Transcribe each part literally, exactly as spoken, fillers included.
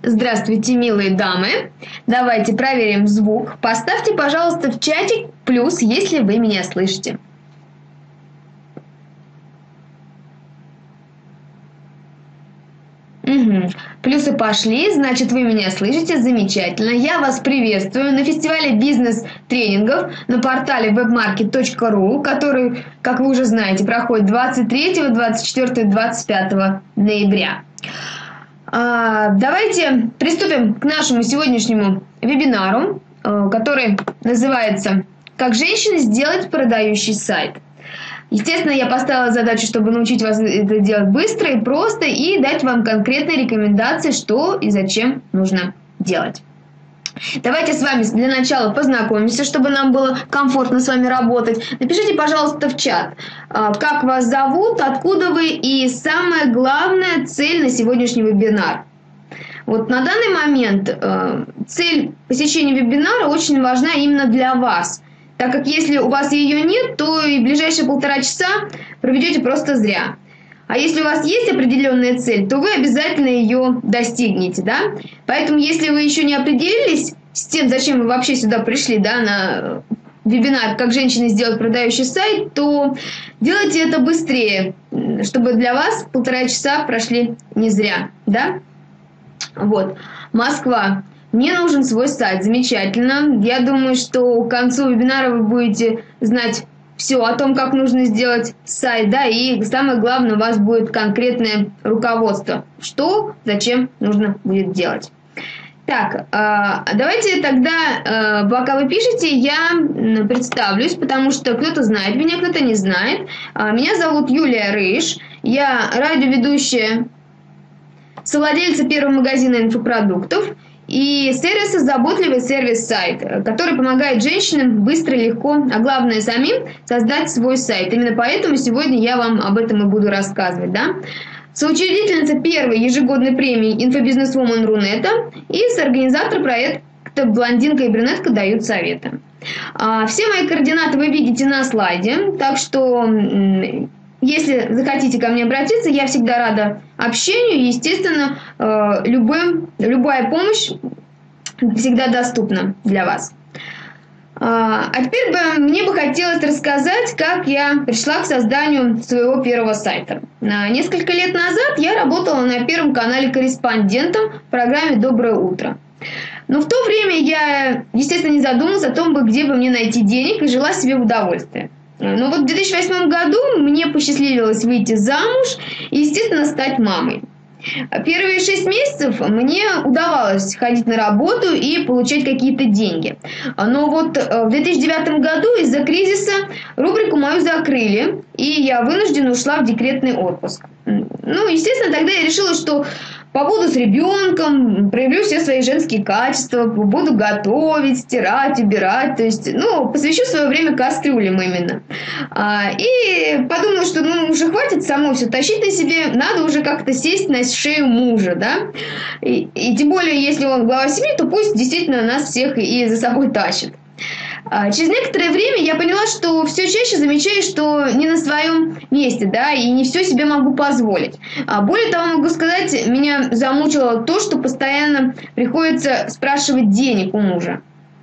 Здравствуйте, милые дамы. Давайте проверим звук. Поставьте, пожалуйста, в чатик плюс, если вы меня слышите. Угу. Плюсы пошли, значит, вы меня слышите, замечательно. Я вас приветствую на фестивале бизнес-тренингов на портале веб-маркет точка ру, который, как вы уже знаете, проходит двадцать третьего, двадцать четвёртого и двадцать пятого ноября. А, давайте приступим к нашему сегодняшнему вебинару, который называется «Как женщине сделать продающий сайт». Естественно, я поставила задачу, чтобы научить вас это делать быстро и просто, и дать вам конкретные рекомендации, что и зачем нужно делать. Давайте с вами для начала познакомимся, чтобы нам было комфортно с вами работать. Напишите, пожалуйста, в чат, как вас зовут, откуда вы и самая главная цель на сегодняшний вебинар. Вот на данный момент цель посещения вебинара очень важна именно для вас. Так как если у вас ее нет, то и ближайшие полтора часа проведете просто зря. А если у вас есть определенная цель, то вы обязательно ее достигнете, да? Поэтому если вы еще не определились с тем, зачем вы вообще сюда пришли, да, на вебинар «Как женщине сделать продающий сайт», то делайте это быстрее, чтобы для вас полтора часа прошли не зря, да? Вот, Москва. Мне нужен свой сайт. Замечательно. Я думаю, что к концу вебинара вы будете знать все о том, как нужно сделать сайт, да, и самое главное, у вас будет конкретное руководство, что, зачем нужно будет делать. Так, давайте тогда, пока вы пишете, я представлюсь, потому что кто-то знает меня, кто-то не знает. Меня зовут Юлия Рыж, я радиоведущая, совладельца первого магазина инфопродуктов и сервиса «Заботливый сервис-сайт», который помогает женщинам быстро, легко, а главное самим создать свой сайт. Именно поэтому сегодня я вам об этом и буду рассказывать, да? Соучредительница первой ежегодной премии «Инфобизнесвумен Рунета» и соорганизатор проекта «Блондинка и брюнетка дают советы». Все мои координаты вы видите на слайде, так что если захотите ко мне обратиться, я всегда рада общению. Естественно, любым, любая помощь всегда доступна для вас. А теперь бы, мне бы хотелось рассказать, как я пришла к созданию своего первого сайта. Несколько лет назад я работала на Первом канале корреспондентом в программе «Доброе утро». Но в то время я, естественно, не задумалась о том, где бы мне найти денег, и жила себе в удовольствие. Но вот в две тысячи восьмом году мне посчастливилось выйти замуж и, естественно, стать мамой. Первые шесть месяцев мне удавалось ходить на работу и получать какие-то деньги. Но вот в две тысячи девятом году из-за кризиса рубрику мою закрыли, и я вынуждена ушла в декретный отпуск. Ну, естественно, тогда я решила, что побуду с ребенком, проявлю все свои женские качества, буду готовить, стирать, убирать, то есть, ну, посвящу свое время кастрюлям именно. А, и подумала, что, ну, уже хватит самой все тащить на себе, надо уже как-то сесть на шею мужа, да, и, и тем более, если он глава семьи, то пусть действительно нас всех и за собой тащит. Через некоторое время я поняла, что все чаще замечаю, что не на своем месте, да, и не все себе могу позволить. Более того, могу сказать, меня замучило то, что постоянно приходится спрашивать денег у мужа.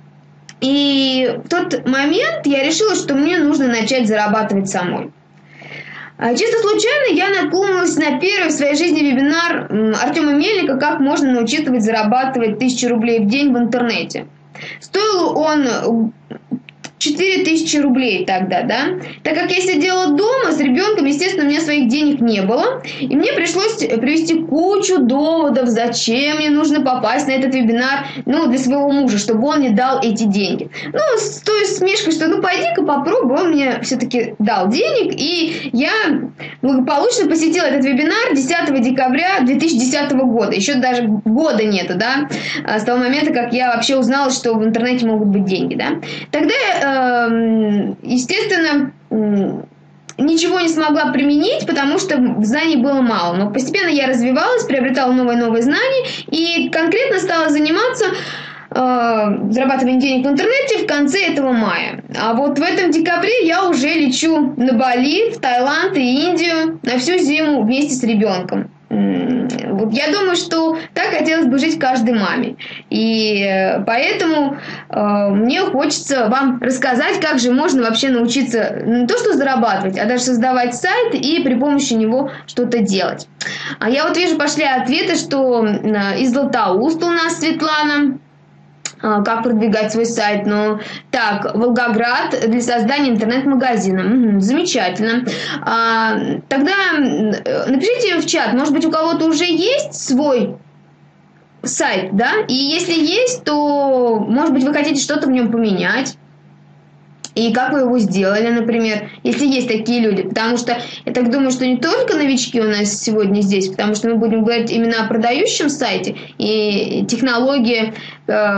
И в тот момент я решила, что мне нужно начать зарабатывать самой. Чисто случайно я наткнулась на первый в своей жизни вебинар Артема Мельника «Как можно научиться зарабатывать тысячу рублей в день в интернете». Стоил он четыре тысячи рублей тогда, да. Так как я сидела дома с ребенком, естественно, у меня своих денег не было. И мне пришлось привести кучу доводов, зачем мне нужно попасть на этот вебинар, ну, для своего мужа, чтобы он мне дал эти деньги. Ну, с той смешкой, что ну, пойди-ка попробуй, он мне все-таки дал денег. И я благополучно посетила этот вебинар десятого декабря две тысячи десятого года. Еще даже года нету, да, с того момента, как я вообще узнала, что в интернете могут быть деньги, да. Тогда я естественно, ничего не смогла применить, потому что знаний было мало. Но постепенно я развивалась, приобретала новые-новые знания и конкретно стала заниматься э, зарабатыванием денег в интернете в конце этого мая. А вот в этом декабре я уже лечу на Бали, в Таиланд и Индию на всю зиму вместе с ребенком. Вот я думаю, что так хотелось бы жить каждой маме. И поэтому э, мне хочется вам рассказать, как же можно вообще научиться не то что зарабатывать, а даже создавать сайт и при помощи него что-то делать. А я вот вижу, пошли ответы, что э, из Златоуста у нас Светлана. Как продвигать свой сайт. Ну, так, Волгоград для создания интернет-магазина. Угу, замечательно. А, тогда напишите в чат, может быть, у кого-то уже есть свой сайт, да? И если есть, то, может быть, вы хотите что-то в нем поменять. И как вы его сделали, например, если есть такие люди. Потому что я так думаю, что не только новички у нас сегодня здесь, потому что мы будем говорить именно о продающем сайте и технологии, э,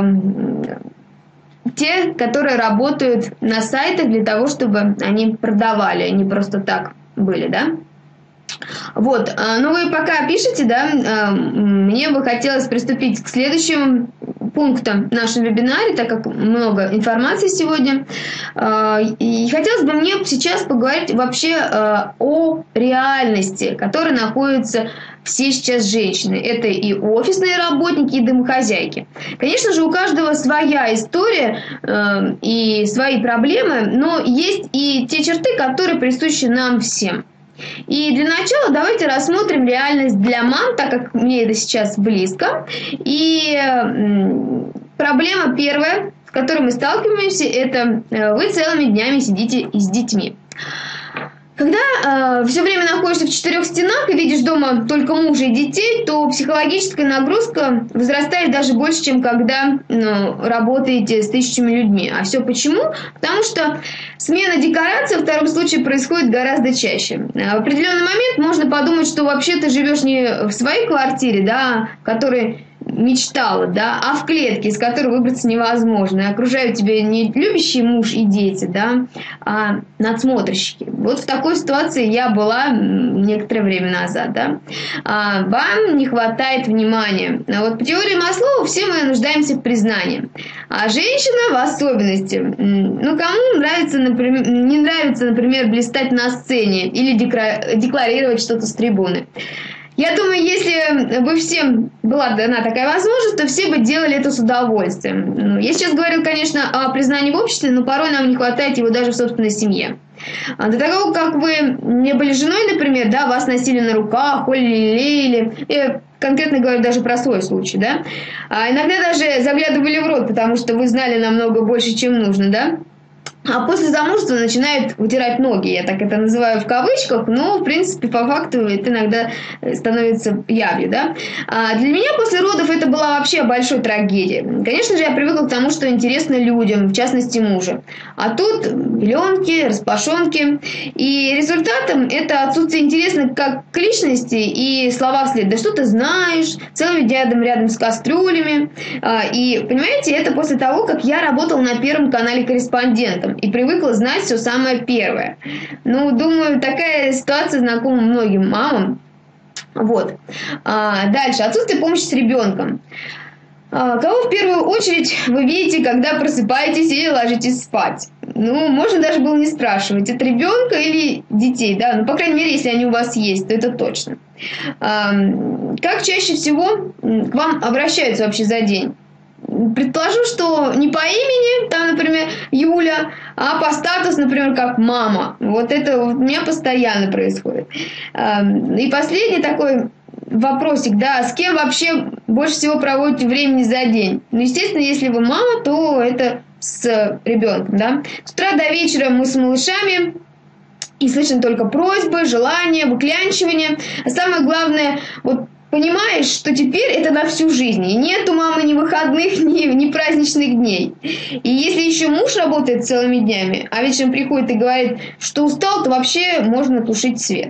те, которые работают на сайтах для того, чтобы они продавали, а не просто так были, да? Вот, ну вы пока пишете, да, мне бы хотелось приступить к следующему пунктам в нашем вебинаре, так как много информации сегодня. И хотелось бы мне сейчас поговорить вообще о реальности, в которой находятся все сейчас женщины. Это и офисные работники, и домохозяйки. Конечно же, у каждого своя история и свои проблемы, но есть и те черты, которые присущи нам всем. И для начала давайте рассмотрим реальность для мам, так как мне это сейчас близко. И проблема первая, с которой мы сталкиваемся, это вы целыми днями сидите с детьми. Когда э, все время находишься в четырех стенах и видишь дома только мужа и детей, то психологическая нагрузка возрастает даже больше, чем когда ну, работаете с тысячами людьми. А все почему? Потому что смена декораций во втором случае происходит гораздо чаще. В определенный момент можно подумать, что вообще ты живешь не в своей квартире, да, в которой мечтала, да, а в клетке, из которой выбраться невозможно. И окружают тебя не любящий муж и дети, да, а надсмотрщики. Вот в такой ситуации я была некоторое время назад, да. А вам не хватает внимания. А вот по теории Маслоу все мы нуждаемся в признании. А женщина в особенности. Ну, кому нравится, например, не нравится, например, блистать на сцене или декларировать что-то с трибуны? Я думаю, если бы всем была дана такая возможность, то все бы делали это с удовольствием. Я сейчас говорю, конечно, о признании в обществе, но порой нам не хватает его даже в собственной семье. До того, как вы не были женой, например, да, вас носили на руках, холили, лелеяли, я конкретно говорю даже про свой случай, да, а иногда даже заглядывали в рот, потому что вы знали намного больше, чем нужно, да. А после замужества начинают вытирать ноги, я так это называю в кавычках, но, в принципе, по факту это иногда становится явью, да. А для меня после родов это была вообще большой трагедией. Конечно же, я привыкла к тому, что интересно людям, в частности мужу. А тут пеленки, распашонки. И результатом это отсутствие интереса как к личности и слова вслед. Да что ты знаешь, целыми днями рядом с кастрюлями. И, понимаете, это после того, как я работала на Первом канале корреспондентом и привыкла знать все самое первое. Ну, думаю, такая ситуация знакома многим мамам. Вот. А, дальше. Отсутствие помощи с ребенком. А, кого в первую очередь вы видите, когда просыпаетесь или ложитесь спать? Ну, можно даже было не спрашивать, это ребенка или детей, да? Ну, по крайней мере, если они у вас есть, то это точно. А, как чаще всего к вам обращаются вообще за день? Предположу, что не по имени, там, например, Юля, а по статусу, например, как мама. Вот это у меня постоянно происходит. И последний такой вопросик, да, с кем вообще больше всего проводите времени за день? Ну, естественно, если вы мама, то это с ребенком, да. С утра до вечера мы с малышами, и слышим только просьбы, желания, выклянчивания. А самое главное, вот понимаешь, что теперь это на всю жизнь. И нет у мамы ни выходных, ни, ни праздничных дней. И если еще муж работает целыми днями, а вечером приходит и говорит, что устал, то вообще можно тушить свет.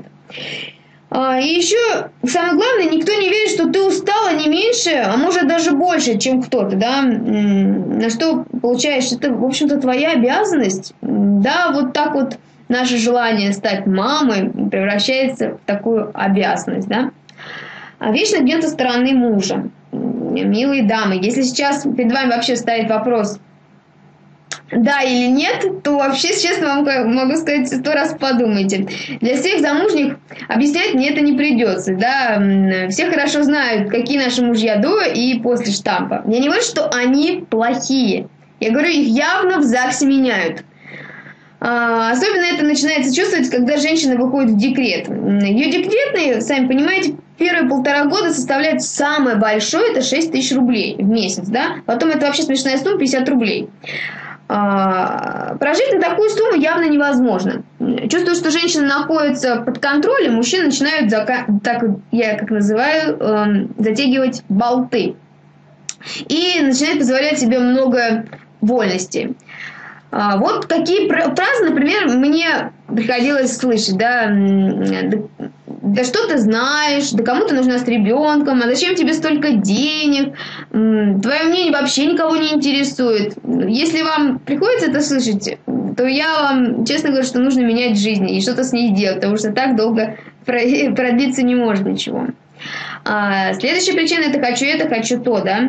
И еще, самое главное, никто не верит, что ты устала не меньше, а может даже больше, чем кто-то, да. На что получаешь, это, в общем-то, твоя обязанность. Да, вот так вот наше желание стать мамой превращается в такую обязанность, да. А вечно гнет со стороны мужа. Милые дамы, если сейчас перед вами вообще стоит вопрос да или нет, то вообще, честно вам могу сказать, сто раз подумайте. Для всех замужних объяснять мне это не придется. Да? Все хорошо знают, какие наши мужья до и после штампа. Я не говорю, что они плохие. Я говорю, их явно в ЗАГСе меняют. Особенно это начинается чувствовать, когда женщина выходит в декрет. Ее декретные, сами понимаете, первые полтора года составляют самое большое, это шесть тысяч рублей в месяц. Да? Потом это вообще смешная сумма, пятьдесят рублей. А, прожить на такую сумму явно невозможно. Чувствую, что женщина находится под контролем, мужчины начинают, зака... так я как называю, э, затягивать болты. И начинают позволять себе много вольностей. А, вот такие фразы, например, мне приходилось слышать. Да, да что ты знаешь, да кому ты нужна с ребенком, а зачем тебе столько денег, твое мнение вообще никого не интересует. Если вам приходится это слышать, то я вам честно говорю, что нужно менять жизнь и что-то с ней делать, потому что так долго продлиться не может ничего. А, следующая причина – это хочу это, хочу то, да.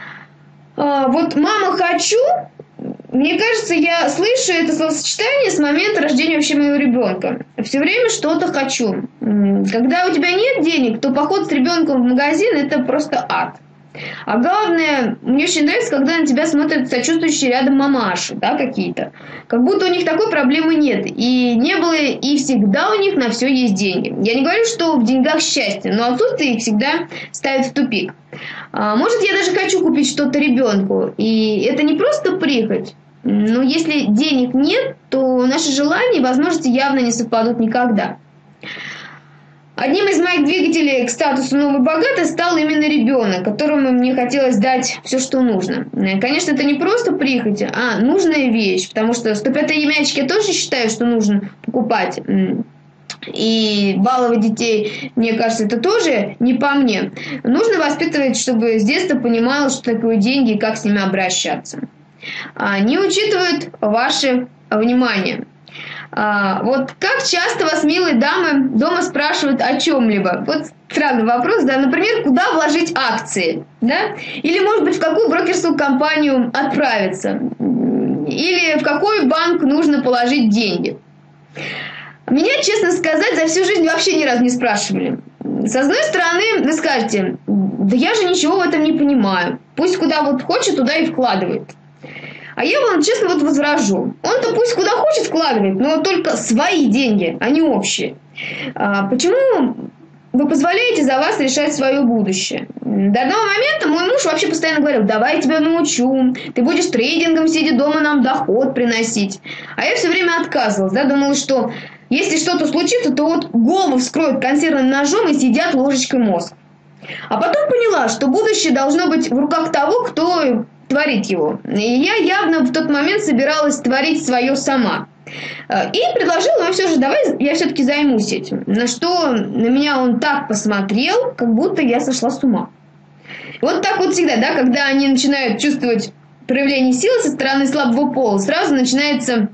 А, вот мама хочу. Мне кажется, я слышу это словосочетание с момента рождения вообще моего ребенка. Все время что-то хочу. Когда у тебя нет денег, то поход с ребенком в магазин – это просто ад. А главное, мне очень нравится, когда на тебя смотрят сочувствующие рядом мамаши, да, какие-то. Как будто у них такой проблемы нет. И не было, и всегда у них на все есть деньги. Я не говорю, что в деньгах счастье, но отсутствие их всегда ставит в тупик. А, может, я даже хочу купить что-то ребенку. И это не просто прихоть. Но если денег нет, то наши желания и возможности явно не совпадут никогда. Одним из моих двигателей к статусу «новый богатый» стал именно ребенок, которому мне хотелось дать все, что нужно. Конечно, это не просто прихоть, а нужная вещь, потому что сто пятые мячики я тоже считаю, что нужно покупать. И баловать детей, мне кажется, это тоже не по мне. Нужно воспитывать, чтобы с детства понимала, что такое деньги и как с ними обращаться. Не учитывают ваше внимание. А, вот как часто вас, милые дамы, дома спрашивают о чем-либо? Вот странный вопрос, да, например, куда вложить акции, да? Или, может быть, в какую брокерскую компанию отправиться? Или в какой банк нужно положить деньги? Меня, честно сказать, за всю жизнь вообще ни разу не спрашивали. С одной стороны, вы скажете, да я же ничего в этом не понимаю. Пусть куда вот хочет, туда и вкладывает. А я вам, честно, вот возражу. Он-то пусть куда хочет вкладывает, но только свои деньги, а не общие. А почему вы позволяете за вас решать свое будущее? До одного момента мой муж вообще постоянно говорил, давай я тебя научу, ты будешь трейдингом, сидя дома, нам доход приносить. А я все время отказывалась, да, думала, что если что-то случится, то вот голову вскроют консервным ножом и съедят ложечкой мозг. А потом поняла, что будущее должно быть в руках того, кто творить его. И я явно в тот момент собиралась творить свое сама. И предложила ему все же, давай я все-таки займусь этим. На что на меня он так посмотрел, как будто я сошла с ума. Вот так вот всегда, да, когда они начинают чувствовать проявление силы со стороны слабого пола, сразу начинается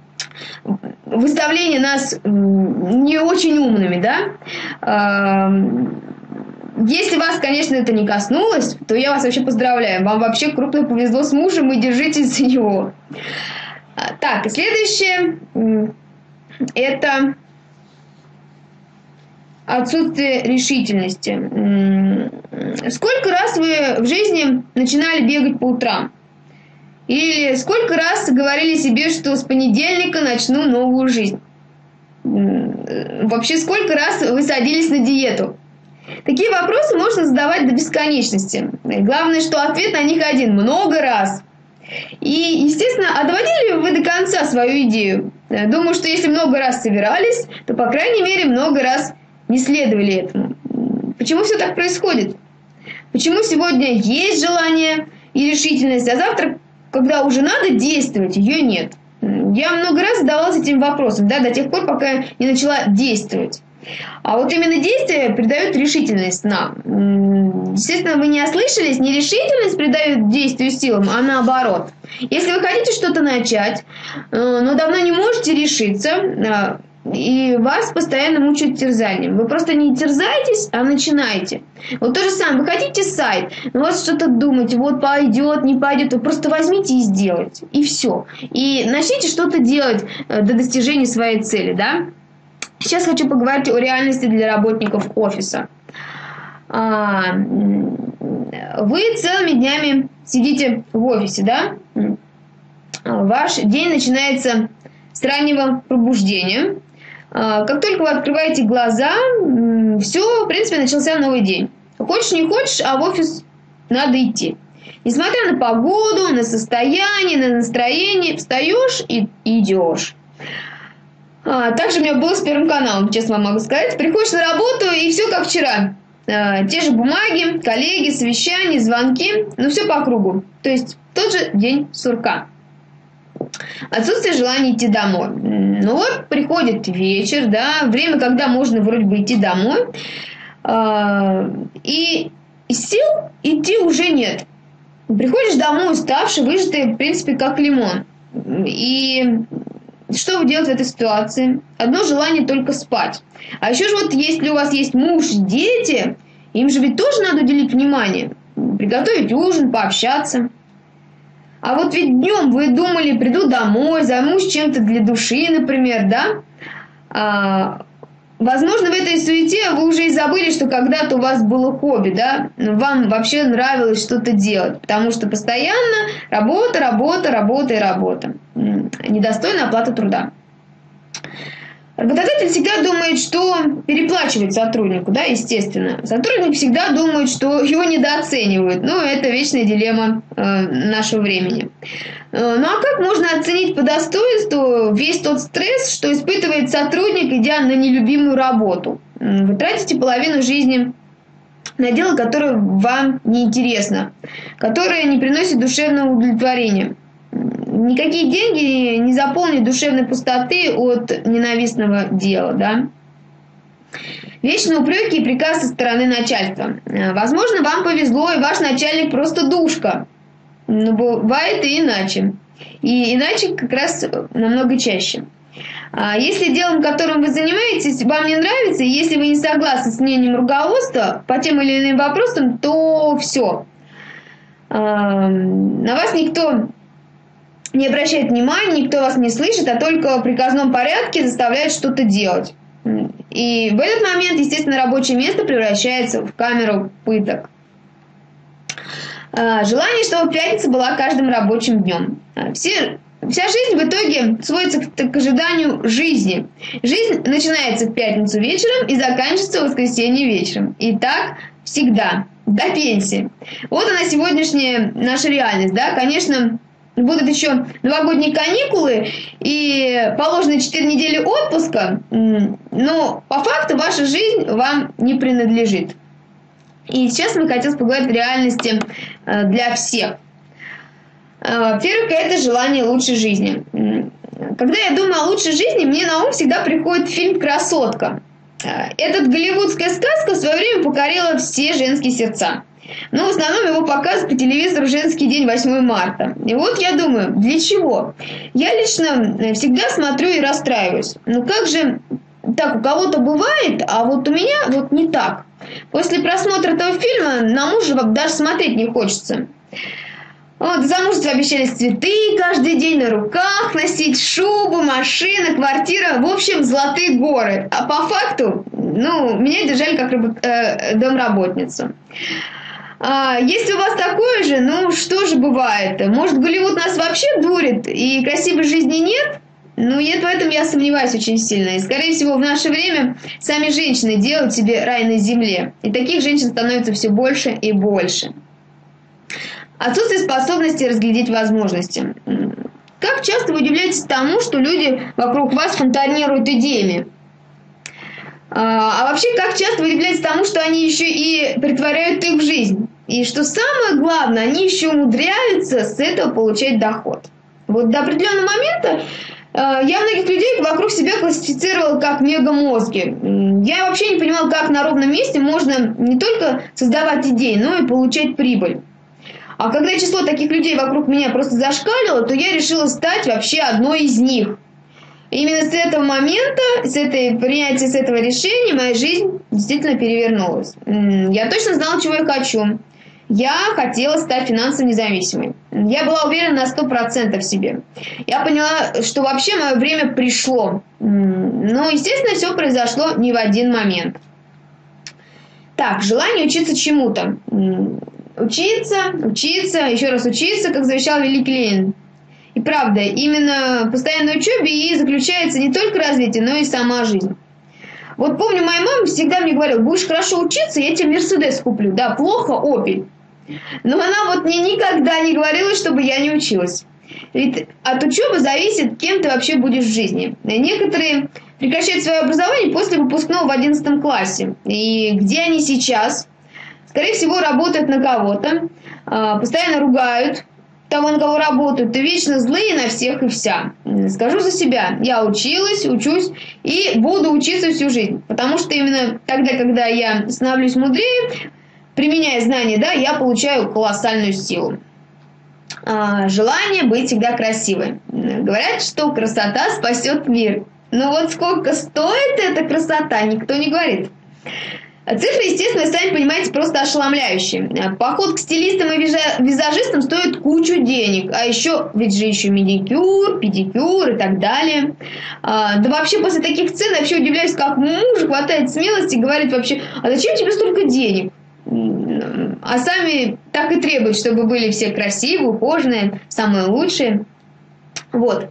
выставление нас не очень умными, да. Если вас, конечно, это не коснулось, то я вас вообще поздравляю. Вам вообще крупно повезло с мужем, и держитесь за него. Так, и следующее – это отсутствие решительности. Сколько раз вы в жизни начинали бегать по утрам? Или сколько раз говорили себе, что с понедельника начну новую жизнь? Вообще, сколько раз вы садились на диету? Такие вопросы можно задавать до бесконечности. Главное, что ответ на них один – много раз. И, естественно, а доводили ли вы до конца свою идею? Думаю, что если много раз собирались, то, по крайней мере, много раз не следовали этому. Почему все так происходит? Почему сегодня есть желание и решительность, а завтра, когда уже надо действовать, ее нет? Я много раз задавалась этим вопросом, да, до тех пор, пока не начала действовать. А вот именно действия придают решительность нам. Естественно, вы не ослышались, не решительность придает действию силам, а наоборот. Если вы хотите что-то начать, но давно не можете решиться, и вас постоянно мучают терзанием. Вы просто не терзаетесь, а начинаете. Вот то же самое. Вы хотите сайт, но у вас что-то думаете, вот пойдет, не пойдет. Вы просто возьмите и сделайте. И все. И начните что-то делать до достижения своей цели, да? Сейчас хочу поговорить о реальности для работников офиса. Вы целыми днями сидите в офисе, да? Ваш день начинается с раннего пробуждения. Как только вы открываете глаза, все, в принципе, начался новый день. Хочешь, не хочешь, а в офис надо идти. Несмотря на погоду, на состояние, на настроение, встаешь и идешь. Также у меня было с Первым каналом, честно вам могу сказать. Приходишь на работу, и все как вчера. Те же бумаги, коллеги, совещания, звонки, ну все по кругу. То есть тот же день сурка. Отсутствие желания идти домой. Ну вот, приходит вечер, да, время, когда можно вроде бы идти домой, и сил идти уже нет. Приходишь домой уставший, выжатый, в принципе, как лимон. И что вы делаете в этой ситуации? Одно желание только спать. А еще же вот, если у вас есть муж, дети, им же ведь тоже надо уделить внимание. Приготовить ужин, пообщаться. А вот ведь днем вы думали, приду домой, займусь чем-то для души, например, да? А, возможно, в этой суете вы уже и забыли, что когда-то у вас было хобби, да? Вам вообще нравилось что-то делать, потому что постоянно работа, работа, работа и работа. Недостойная оплата труда. Работодатель всегда думает, что переплачивает сотруднику, да, естественно. Сотрудник всегда думает, что его недооценивают. Ну, это вечная дилемма э, нашего времени. Э, ну, а как можно оценить по достоинству весь тот стресс, что испытывает сотрудник, идя на нелюбимую работу? Вы тратите половину жизни на дело, которое вам неинтересно, которое не приносит душевного удовлетворения. Никакие деньги не заполнят душевной пустоты от ненавистного дела, да? Вечные упреки и приказ со стороны начальства. Возможно, вам повезло, и ваш начальник просто душка. Но бывает и иначе. И иначе как раз намного чаще. Если делом, которым вы занимаетесь, вам не нравится, и если вы не согласны с мнением руководства по тем или иным вопросам, то все. На вас никто не обращает внимания, никто вас не слышит, а только в приказном порядке заставляет что-то делать. И в этот момент, естественно, рабочее место превращается в камеру пыток. Желание, чтобы пятница была каждым рабочим днем. Все, вся жизнь в итоге сводится к, к ожиданию жизни. Жизнь начинается в пятницу вечером и заканчивается в воскресенье вечером. И так всегда, до пенсии. Вот она сегодняшняя наша реальность, да, конечно. Будут еще новогодние каникулы и положенные четыре недели отпуска, но по факту ваша жизнь вам не принадлежит. И сейчас мы хотим поговорить о реальности для всех. Первое – это желание лучшей жизни. Когда я думаю о лучшей жизни, мне на ум всегда приходит фильм «Красотка». Эта голливудская сказка в свое время покорила все женские сердца. Но в основном его показывают по телевизору «Женский день» восьмого марта. И вот я думаю, для чего? Я лично всегда смотрю и расстраиваюсь. Ну как же так, у кого-то бывает, а вот у меня вот не так. После просмотра этого фильма на мужа даже смотреть не хочется. Вот, замужество обещали цветы каждый день на руках, носить шубу, машина, квартира, в общем, золотые горы. А по факту, ну, меня держали как э, домработницу. А если у вас такое же, ну что же бывает? Может, Голливуд нас вообще дурит и красивой жизни нет? Ну, нет, в этом я сомневаюсь очень сильно. И, скорее всего, в наше время сами женщины делают себе рай на земле. И таких женщин становится все больше и больше. Отсутствие способности разглядеть возможности. Как часто вы удивляетесь тому, что люди вокруг вас фонтанируют идеями? А вообще, как часто вы удивляетесь тому, что они еще и притворяют их в жизнь? И что самое главное, они еще умудряются с этого получать доход. Вот до определенного момента я многих людей вокруг себя классифицировала как мегамозги. Я вообще не понимала, как на ровном месте можно не только создавать идеи, но и получать прибыль. А когда число таких людей вокруг меня просто зашкалило, то я решила стать вообще одной из них. И именно с этого момента, с этой принятия, с этого решения моя жизнь действительно перевернулась. Я точно знала, чего я хочу. Я хотела стать финансово независимой. Я была уверена на сто процентов в себе. Я поняла, что вообще мое время пришло. Но, естественно, все произошло не в один момент. Так, желание учиться чему-то. Учиться, учиться, еще раз учиться, как завещал великий Ленин. И правда, именно в постоянной учебе и заключается не только развитие, но и сама жизнь. Вот помню, моя мама всегда мне говорила: будешь хорошо учиться, я тебе Мерседес куплю. Да, плохо, Опель. Но она вот мне никогда не говорила, чтобы я не училась. Ведь от учебы зависит, кем ты вообще будешь в жизни. Некоторые прекращают свое образование после выпускного в одиннадцатом классе. И где они сейчас? Скорее всего, работают на кого-то, постоянно ругают того, на кого работают, и вечно злые на всех и вся. Скажу за себя, я училась, учусь и буду учиться всю жизнь. Потому что именно тогда, когда я становлюсь мудрее, применяя знания, да, я получаю колоссальную силу. А, желание быть всегда красивой. Говорят, что красота спасет мир. Но вот сколько стоит эта красота, никто не говорит. Цифры, естественно, сами понимаете, просто ошеломляющие. Поход к стилистам и визажистам стоит кучу денег. А еще, ведь же еще медикюр, педикюр и так далее. А, да вообще после таких цен я вообще удивляюсь, как муж хватает смелости и говорит вообще: а зачем тебе столько денег? А сами так и требуют, чтобы были все красивые, ухоженные, самые лучшие. Вот.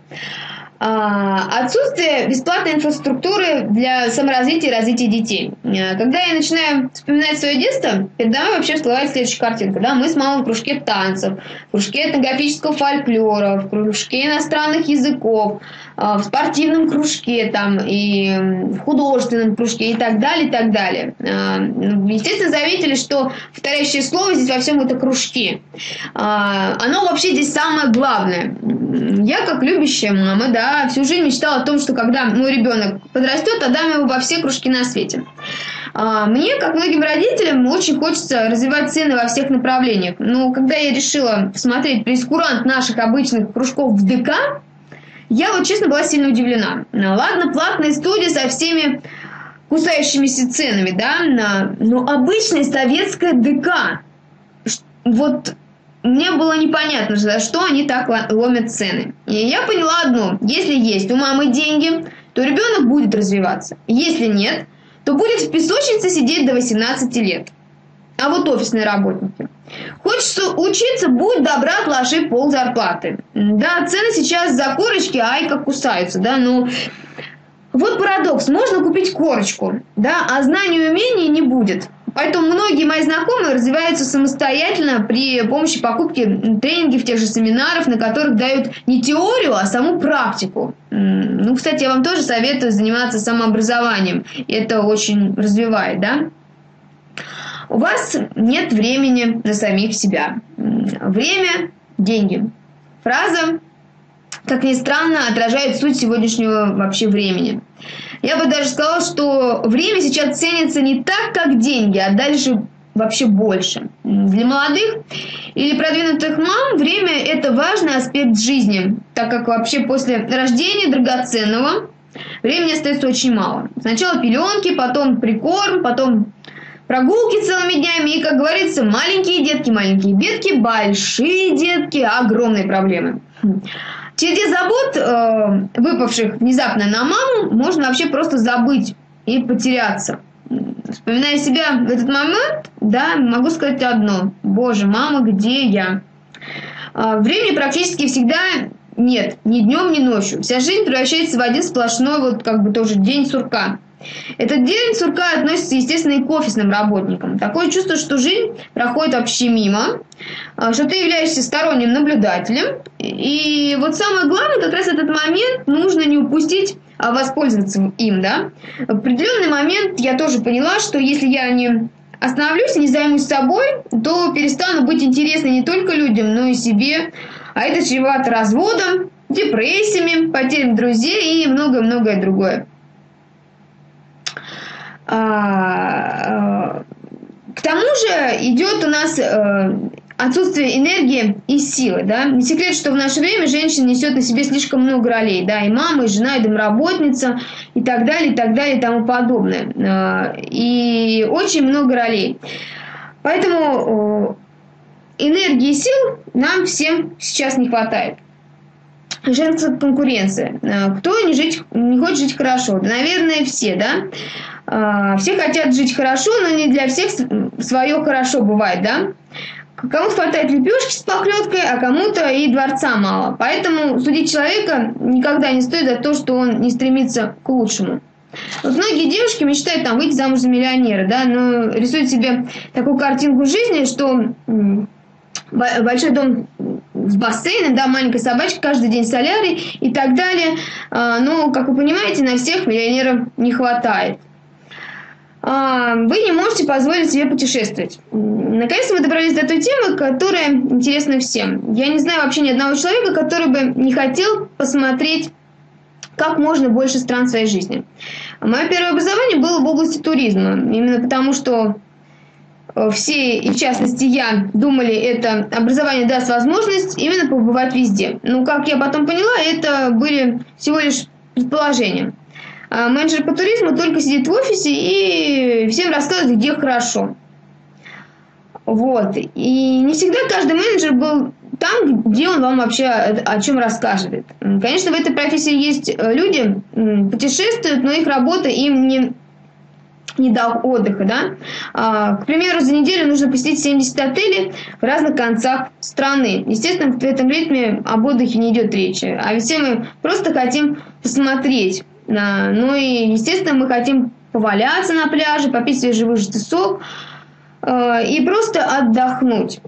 А, отсутствие бесплатной инфраструктуры для саморазвития и развития детей. Когда я начинаю вспоминать свое детство, передо мной вообще всплывает следующая картинка. Да? Мы с мамой в кружке танцев, в кружке этнографического фольклора, в кружке иностранных языков, в спортивном кружке там, и в художественном кружке и так далее, и так далее. Естественно, заметили, что повторяющее слово здесь во всем это кружки. Оно вообще здесь самое главное. Я, как любящая мама, да, всю жизнь мечтала о том, что когда мой ребенок подрастет, отдам его во все кружки на свете. Мне, как многим родителям, очень хочется развивать сына во всех направлениях. Но когда я решила посмотреть прейскурант наших обычных кружков в ДК, я вот, честно, была сильно удивлена. Ладно, платные студии со всеми кусающимися ценами, да, но обычная советская ДК, вот мне было непонятно, за что они так ломят цены. И я поняла одно: если есть у мамы деньги, то ребенок будет развиваться. Если нет, то будет в песочнице сидеть до восемнадцати лет. А вот офисные работники. Хочется учиться, будь добра, отложи пол зарплаты. Да, цены сейчас за корочки, ай, как кусаются, да, ну... Вот парадокс. Можно купить корочку, да, а знаний и умений не будет. Поэтому многие мои знакомые развиваются самостоятельно при помощи покупки тренингов, тех же семинаров, на которых дают не теорию, а саму практику. Ну, кстати, я вам тоже советую заниматься самообразованием. Это очень развивает, да. У вас нет времени на самих себя. Время – деньги. Фраза, как ни странно, отражает суть сегодняшнего вообще времени. Я бы даже сказала, что время сейчас ценится не так, как деньги, а дальше вообще больше. Для молодых или продвинутых мам время – это важный аспект жизни, так как вообще после рождения драгоценного времени остается очень мало. Сначала пеленки, потом прикорм, потом прогулки целыми днями и, как говорится, маленькие детки, маленькие бедки, большие детки, огромные проблемы. В череде забот, э, выпавших внезапно на маму, можно вообще просто забыть и потеряться. Вспоминая себя в этот момент, да, могу сказать одно: Боже, мама, где я? Э, времени практически всегда нет, ни днем, ни ночью. Вся жизнь превращается в один сплошной, вот как бы тоже день сурка. Этот день сурка относится, естественно, и к офисным работникам. Такое чувство, что жизнь проходит вообще мимо, что ты являешься сторонним наблюдателем. И вот самое главное, как раз этот момент нужно не упустить, а воспользоваться им, да. В определенный момент я тоже поняла, что если я не остановлюсь и не займусь собой, то перестану быть интересной не только людям, но и себе. А это чревато разводом, депрессиями, потерей друзей и многое-многое другое. К тому же идет у нас отсутствие энергии и силы, да. Не секрет, что в наше время женщина несет на себе слишком много ролей, да, и мама, и жена, и домработница, и так далее, и так далее, и тому подобное. И очень много ролей. Поэтому энергии и сил нам всем сейчас не хватает. Женская конкуренция. Кто не, жить, не хочет жить хорошо? Да, наверное, все, да? Все хотят жить хорошо, но не для всех свое хорошо бывает, да? Кому-то хватает лепешки с похлебкой, а кому-то и дворца мало. Поэтому судить человека никогда не стоит за то, что он не стремится к лучшему. Вот многие девушки мечтают там выйти замуж за миллионера, да, но рисуют себе такую картинку жизни, что большой дом с бассейном, да, маленькая собачка, каждый день солярий и так далее. Но, как вы понимаете, на всех миллионеров не хватает. Вы не можете позволить себе путешествовать. Наконец-то мы добрались до той темы, которая интересна всем. Я не знаю вообще ни одного человека, который бы не хотел посмотреть как можно больше стран в своей жизни. Мое первое образование было в области туризма. Именно потому, что все, и в частности я, думали, это образование даст возможность именно побывать везде. Но, как я потом поняла, это были всего лишь предположения. А менеджер по туризму только сидит в офисе и всем рассказывает, где хорошо. Вот. И не всегда каждый менеджер был там, где он вам вообще о чем рассказывает. Конечно, в этой профессии есть люди, путешествуют, но их работа им не, не до отдыха. Да? А, к примеру, за неделю нужно посетить семьдесят отелей в разных концах страны. Естественно, в этом ритме об отдыхе не идет речи. А ведь все мы просто хотим посмотреть. Да. Ну и, естественно, мы хотим поваляться на пляже, попить свежевыжатый сок э, и просто отдохнуть.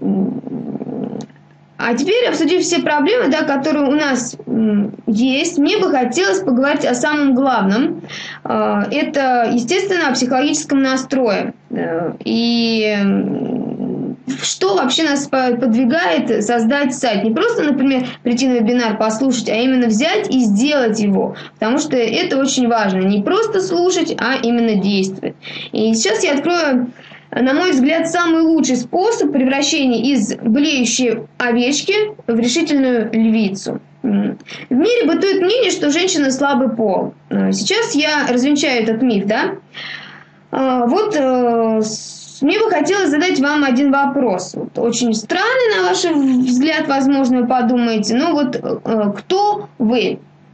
А теперь, обсудив все проблемы, да, которые у нас есть, мне бы хотелось поговорить о самом главном. Это, естественно, о психологическом настрое. И что вообще нас подвигает создать сайт? Не просто, например, прийти на вебинар, послушать, а именно взять и сделать его. Потому что это очень важно. Не просто слушать, а именно действовать. И сейчас я открою, на мой взгляд, самый лучший способ превращения из блеющей овечки в решительную львицу. В мире бытует мнение, что женщина слабый пол. Сейчас я развенчаю этот миф, да? Вот мне бы хотелось задать вам один вопрос. Вот, очень странный, на ваш взгляд, возможно, вы подумаете. Но вот кто вы?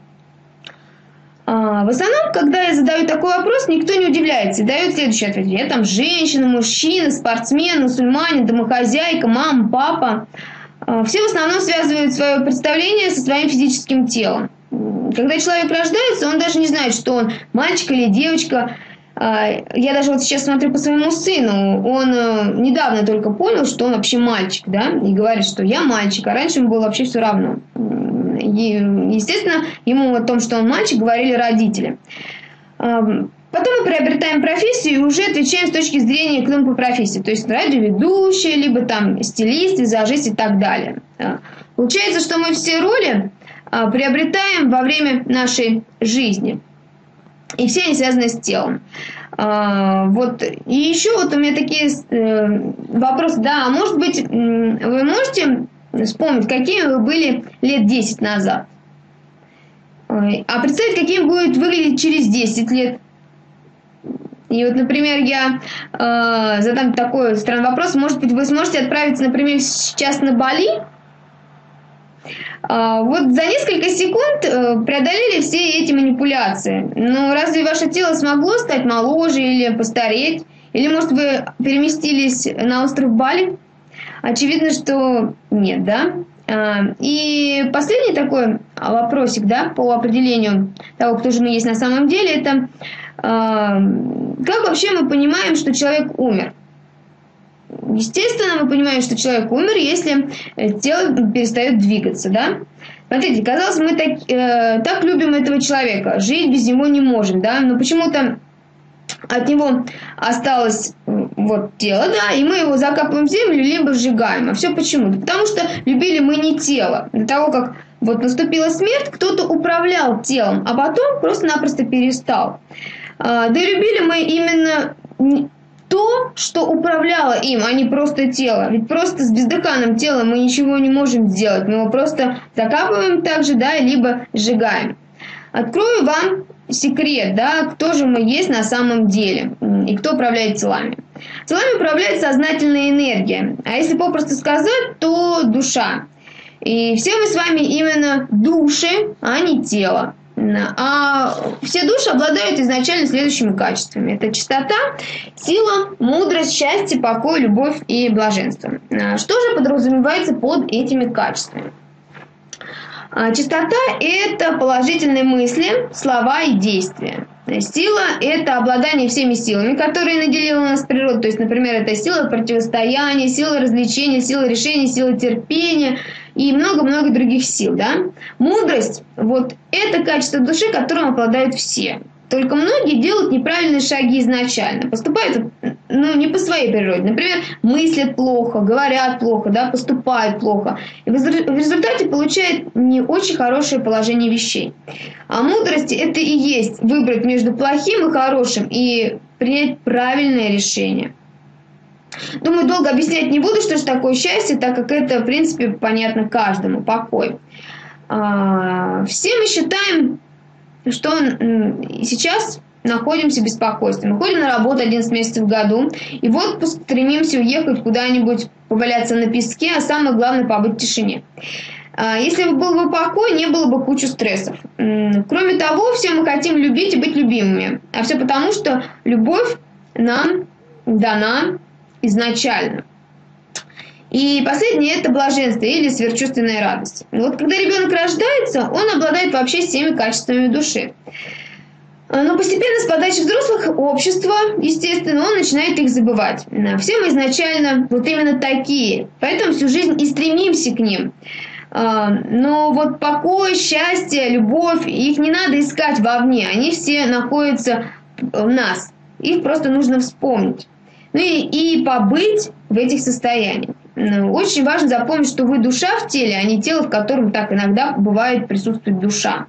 В основном, когда я задаю такой вопрос, никто не удивляется и дает следующий ответ. Я там женщина, мужчина, спортсмен, мусульманин, домохозяйка, мама, папа. Все в основном связывают свое представление со своим физическим телом. Когда человек рождается, он даже не знает, что он мальчик или девочка. Я даже вот сейчас смотрю по своему сыну, он недавно только понял, что он вообще мальчик, да, и говорит, что я мальчик, а раньше ему было вообще все равно. И, естественно, ему о том, что он мальчик, говорили родители. Потом мы приобретаем профессию и уже отвечаем с точки зрения кто мы по профессии. То есть радиоведущие, либо там стилист, визажист и так далее. Получается, что мы все роли приобретаем во время нашей жизни. И все они связаны с телом. Вот. И еще вот у меня такие вопросы. Да, а может быть, вы можете вспомнить, какими вы были лет десять назад? А представить, каким будет выглядеть через десять лет? И вот, например, я э, задам такой странный вопрос. Может быть, вы сможете отправиться, например, сейчас на Бали? Э, вот за несколько секунд э, преодолели все эти манипуляции. Но разве ваше тело смогло стать моложе или постареть? Или, может, вы переместились на остров Бали? Очевидно, что нет, да? Э, и последний такой вопросик, да, по определению того, кто же мы есть на самом деле, это... Как вообще мы понимаем, что человек умер? Естественно, мы понимаем, что человек умер, если тело перестает двигаться, да? Смотрите, казалось, мы так, э, так любим этого человека, жить без него не можем, да? Но почему-то от него осталось вот тело, да, и мы его закапываем в землю, либо сжигаем. А все почему? Да потому что любили мы не тело. До того, как вот наступила смерть, кто-то управлял телом, а потом просто-напросто перестал. Да и любили мы именно то, что управляло им, а не просто тело. Ведь просто с бездыханным телом мы ничего не можем сделать. Мы его просто закапываем также, да, либо сжигаем. Открою вам секрет, да, кто же мы есть на самом деле и кто управляет телами. Телами управляет сознательная энергия, а если попросту сказать, то душа. И все мы с вами именно души, а не тело. А все души обладают изначально следующими качествами. Это чистота, сила, мудрость, счастье, покой, любовь и блаженство. Что же подразумевается под этими качествами? Чистота – это положительные мысли, слова и действия. Сила – это обладание всеми силами, которые наделила нас природа. То есть, например, это сила противостояния, сила развлечения, сила решения, сила терпения и много-много других сил. Да? Мудрость – вот это качество души, которым обладают все. Только многие делают неправильные шаги изначально, поступают ну, не по своей природе. Например, мыслят плохо, говорят плохо, да, поступают плохо. И в результате получают не очень хорошее положение вещей. А мудрость – это и есть выбрать между плохим и хорошим и принять правильное решение. Думаю, долго объяснять не буду, что же такое счастье, так как это, в принципе, понятно каждому. Покой. Все мы считаем, что сейчас находимся в беспокойстве. Мы ходим на работу одиннадцать месяцев в году, и в отпуск стремимся уехать куда-нибудь, поваляться на песке, а самое главное – побыть в тишине. Если бы был бы покой, не было бы кучи стрессов. Кроме того, все мы хотим любить и быть любимыми. А все потому, что любовь нам дана изначально. И последнее – это блаженство или сверхчувственная радость. Вот когда ребенок рождается, он обладает вообще всеми качествами души. Но постепенно с подачи взрослых общества, естественно, он начинает их забывать. Все мы изначально вот именно такие, поэтому всю жизнь и стремимся к ним. Но вот покой, счастье, любовь, их не надо искать вовне, они все находятся в нас. Их просто нужно вспомнить. Ну и, и побыть в этих состояниях. Очень важно запомнить, что вы душа в теле, а не тело, в котором так иногда бывает присутствует душа.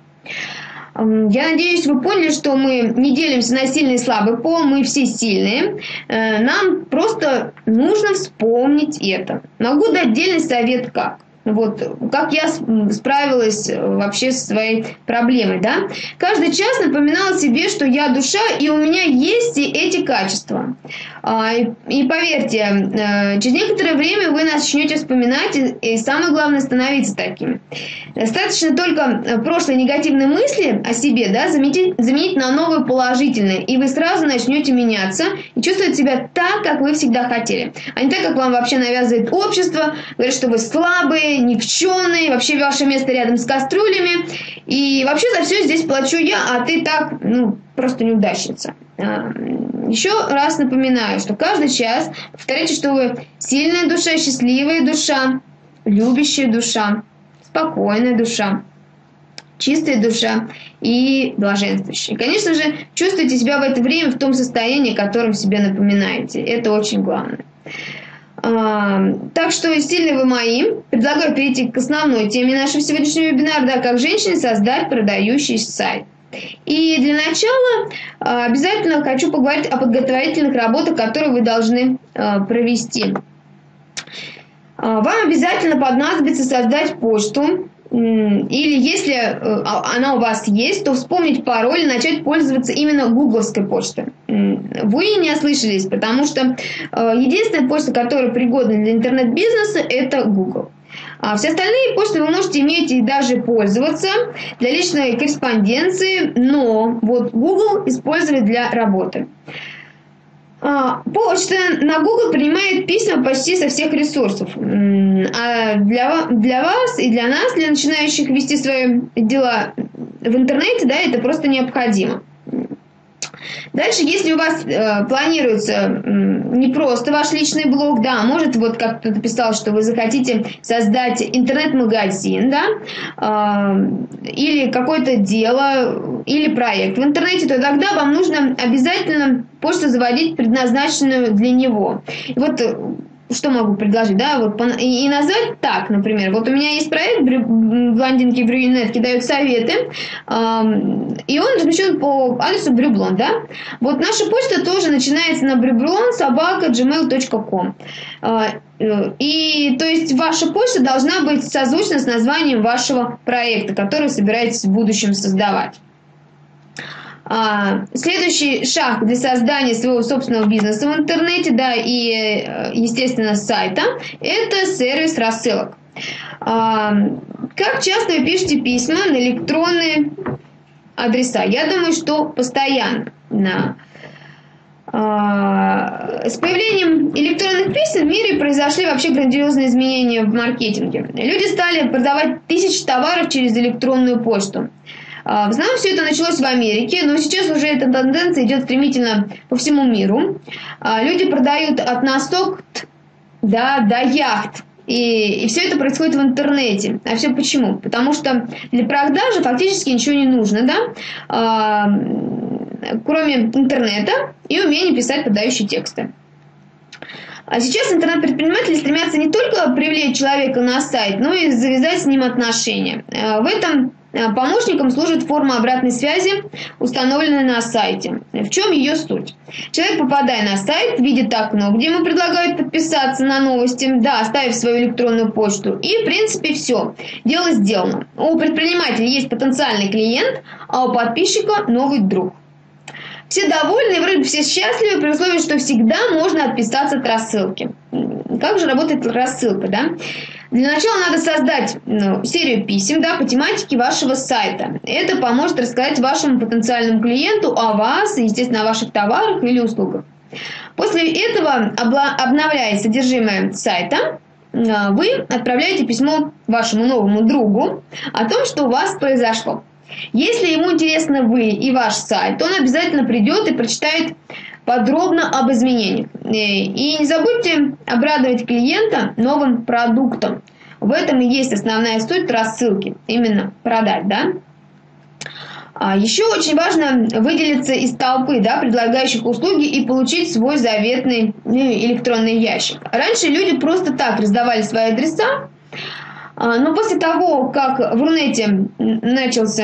Я надеюсь, вы поняли, что мы не делимся на сильный и слабый пол, мы все сильные. Нам просто нужно вспомнить это. Могу дать отдельный совет как. Вот, как я справилась вообще со своей проблемой, да? Каждый час напоминала себе, что я душа, и у меня есть эти качества. И поверьте, через некоторое время вы начнете вспоминать, и самое главное, становиться такими. Достаточно только прошлые негативные мысли о себе, да, заменить, заменить на новые положительные, и вы сразу начнете меняться и чувствовать себя так, как вы всегда хотели. А не так, как вам вообще навязывает общество, говорит, что вы слабые, никчемные, вообще ваше место рядом с кастрюлями, и вообще за все здесь плачу я, а ты так, ну, просто неудачница. Еще раз напоминаю, что каждый час повторяйте, что вы сильная душа, счастливая душа, любящая душа, спокойная душа, чистая душа и блаженствующая. И, конечно же, чувствуйте себя в это время в том состоянии, о котором себе напоминаете. Это очень главное. Так что, сильные вы мои, предлагаю перейти к основной теме нашего сегодняшнего вебинара, да, как женщине создать продающий сайт. И для начала обязательно хочу поговорить о подготовительных работах, которые вы должны провести. Вам обязательно понадобится создать почту, или если она у вас есть, то вспомнить пароль и начать пользоваться именно гугловской почтой. Вы не ослышались, потому что единственная почта, которая пригодна для интернет-бизнеса, это Google. А все остальные почты вы можете иметь и даже пользоваться для личной корреспонденции, но вот Google использовать для работы. Почта на Google принимает письма почти со всех ресурсов. А для, для вас и для нас, для начинающих вести свои дела в интернете, да, это просто необходимо. Дальше, если у вас э, планируется э, не просто ваш личный блог, да, может, вот как кто-то писал, что вы захотите создать интернет-магазин, да, э, или какое-то дело, или проект в интернете, то тогда вам нужно обязательно почту заводить, предназначенную для него. И вот что могу предложить, да, вот, и, и назвать так, например, вот у меня есть проект «Блондинки и брюнетки дают советы», эм, и он размещен по адресу брюблон, да, вот наша почта тоже начинается на брюблон собака джимейл точка ком, э, и, то есть, ваша почта должна быть созвучна с названием вашего проекта, который вы собираетесь в будущем создавать. Следующий шаг для создания своего собственного бизнеса в интернете, да, и, естественно, сайта, это сервис рассылок. Как часто вы пишете письма на электронные адреса? Я думаю, что постоянно. С появлением электронных писем в мире произошли вообще грандиозные изменения в маркетинге. Люди стали продавать тысячи товаров через электронную почту. В основном все это началось в Америке, но сейчас уже эта тенденция идет стремительно по всему миру. Люди продают от носок, да, до яхт. И, и все это происходит в интернете. А все почему? Потому что для продажи фактически ничего не нужно, да? А, кроме интернета и умения писать продающие тексты. А сейчас интернет-предприниматели стремятся не только привлечь человека на сайт, но и завязать с ним отношения. В этом помощником служит форма обратной связи, установленная на сайте. В чем ее суть? Человек, попадая на сайт, видит окно, где ему предлагают подписаться на новости, да, оставив свою электронную почту. И, в принципе, все. Дело сделано. У предпринимателя есть потенциальный клиент, а у подписчика новый друг. Все довольны, вроде бы все счастливы, при условии, что всегда можно отписаться от рассылки. Как же работает рассылка, да? Для начала надо создать ну, серию писем, да, по тематике вашего сайта. Это поможет рассказать вашему потенциальному клиенту о вас, естественно, о ваших товарах или услугах. После этого, обновляя содержимое сайта, вы отправляете письмо вашему новому другу о том, что у вас произошло. Если ему интересны вы и ваш сайт, то он обязательно придет и прочитает подробно об изменениях. И не забудьте обрадовать клиента новым продуктом. В этом и есть основная суть рассылки. Именно продать, да? Еще очень важно выделиться из толпы, да, предлагающих услуги и получить свой заветный электронный ящик. Раньше люди просто так раздавали свои адреса, но после того, как в Рунете начался,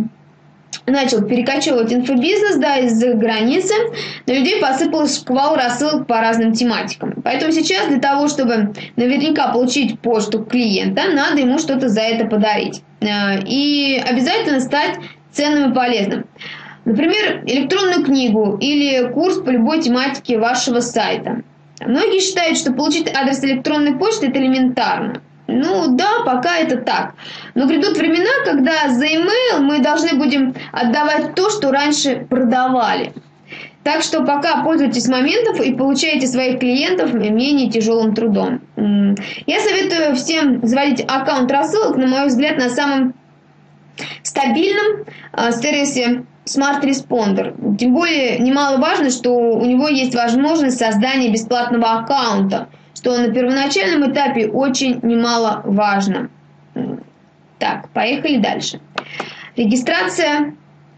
начал перекочевывать инфобизнес, да, из-за границы, на людей посыпался шквал рассылок по разным тематикам. Поэтому сейчас для того, чтобы наверняка получить почту клиента, надо ему что-то за это подарить. И обязательно стать ценным и полезным. Например, электронную книгу или курс по любой тематике вашего сайта. Многие считают, что получить адрес электронной почты – это элементарно. Ну да, пока это так. Но грядут времена, когда за email мы должны будем отдавать то, что раньше продавали. Так что пока пользуйтесь моментом и получайте своих клиентов менее тяжелым трудом. Я советую всем заводить аккаунт рассылок, на мой взгляд, на самом стабильном сервисе Smart Responder. Тем более немаловажно, что у него есть возможность создания бесплатного аккаунта, что на первоначальном этапе очень немаловажно. Так, поехали дальше. Регистрация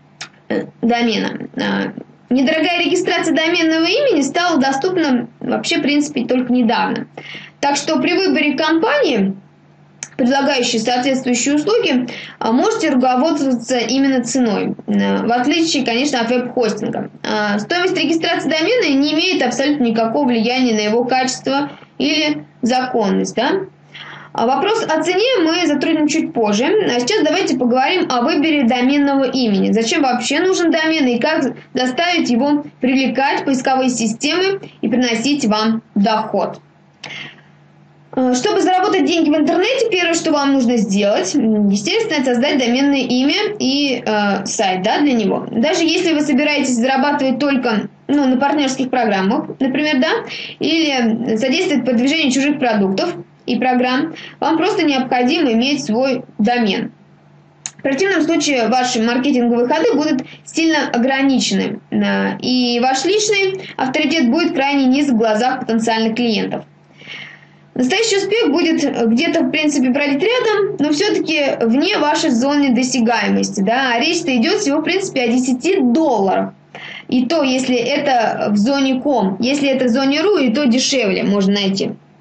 домена. Недорогая регистрация доменного имени стала доступна вообще, в принципе, только недавно. Так что при выборе компании, предлагающей соответствующие услуги, можете руководствоваться именно ценой, в отличие, конечно, от веб-хостинга. Стоимость регистрации домена не имеет абсолютно никакого влияния на его качество или законность, да? Вопрос о цене мы затронем чуть позже. А сейчас давайте поговорим о выборе доменного имени. Зачем вообще нужен домен и как заставить его привлекать поисковые системы и приносить вам доход. Чтобы заработать деньги в интернете, первое, что вам нужно сделать, естественно, это создать доменное имя и э, сайт, да, для него. Даже если вы собираетесь зарабатывать только ну, на партнерских программах, например, да, или содействовать продвижению чужих продуктов и программ, вам просто необходимо иметь свой домен. В противном случае ваши маркетинговые ходы будут сильно ограничены, э, и ваш личный авторитет будет крайне низок в глазах потенциальных клиентов. Настоящий успех будет где-то, в принципе, бродить рядом, но все-таки вне вашей зоны досягаемости. Да? А речь-то идет всего, в принципе, о десяти долларах. И то, если это в зоне ком. Если это в зоне ру, и то дешевле можно найти.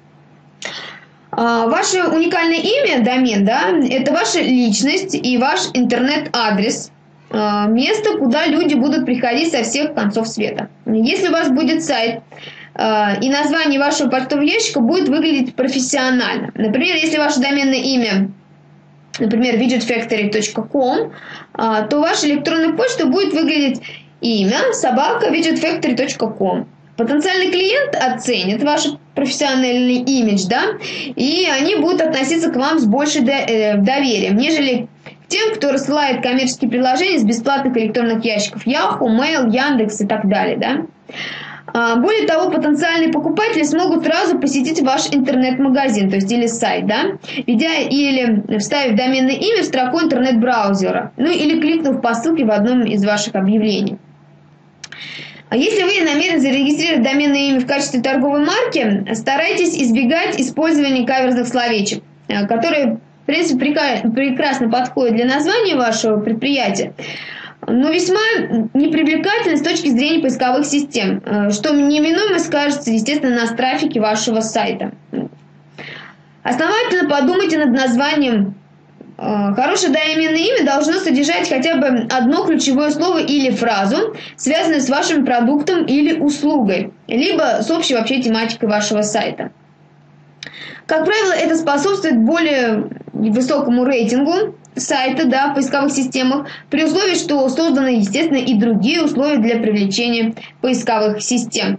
Ваше уникальное имя, домен, да, это ваша личность и ваш интернет-адрес, место, куда люди будут приходить со всех концов света. Если у вас будет сайт, и название вашего почтового ящика будет выглядеть профессионально. Например, если ваше доменное имя, например, виджет фэктори точка ком, то ваша электронная почта будет выглядеть имя собака виджет фэктори точка ком. Потенциальный клиент оценит ваш профессиональный имидж, да, и они будут относиться к вам с большим доверием, нежели к тем, кто рассылает коммерческие предложения с бесплатных электронных ящиков Yahoo, Mail, Яндекс и так далее, да. Более того, потенциальные покупатели смогут сразу посетить ваш интернет-магазин, то есть или сайт, да, введя или вставив доменное имя в строку интернет-браузера, ну или кликнув по ссылке в одном из ваших объявлений. А если вы намерены зарегистрировать доменное имя в качестве торговой марки, старайтесь избегать использования каверзных словечек, которые, в принципе, прекрасно подходят для названия вашего предприятия, но весьма непривлекательны с точки зрения поисковых систем, что неминуемо скажется, естественно, на трафике вашего сайта. Основательно подумайте над названием. Хорошее доменное имя должно содержать хотя бы одно ключевое слово или фразу, связанную с вашим продуктом или услугой, либо с общей вообще тематикой вашего сайта. Как правило, это способствует более высокому рейтингу сайта, да, в поисковых системах, при условии, что созданы, естественно, и другие условия для привлечения поисковых систем.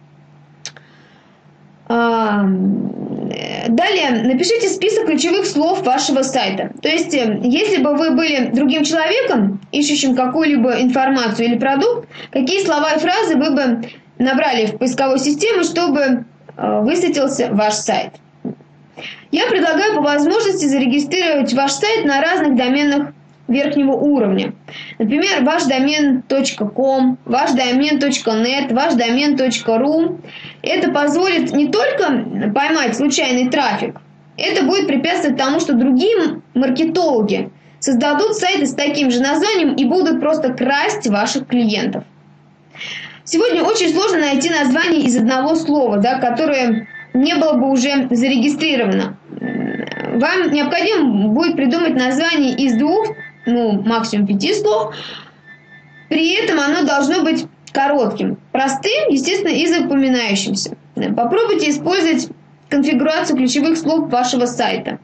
Далее, напишите список ключевых слов вашего сайта. То есть, если бы вы были другим человеком, ищущим какую-либо информацию или продукт, какие слова и фразы вы бы набрали в поисковую систему, чтобы высветился ваш сайт. Я предлагаю по возможности зарегистрировать ваш сайт на разных доменах верхнего уровня. Например, ваш домен точка ком, ваш домен точка нет, ваш домен точка ру. Это позволит не только поймать случайный трафик, это будет препятствовать тому, что другие маркетологи создадут сайты с таким же названием и будут просто красть ваших клиентов. Сегодня очень сложно найти название из одного слова, да, которое не было бы уже зарегистрировано. Вам необходимо будет придумать название из двух, ну, максимум пяти слов. При этом оно должно быть коротким, простым, естественно, и запоминающимся. Попробуйте использовать конфигурацию ключевых слов вашего сайта.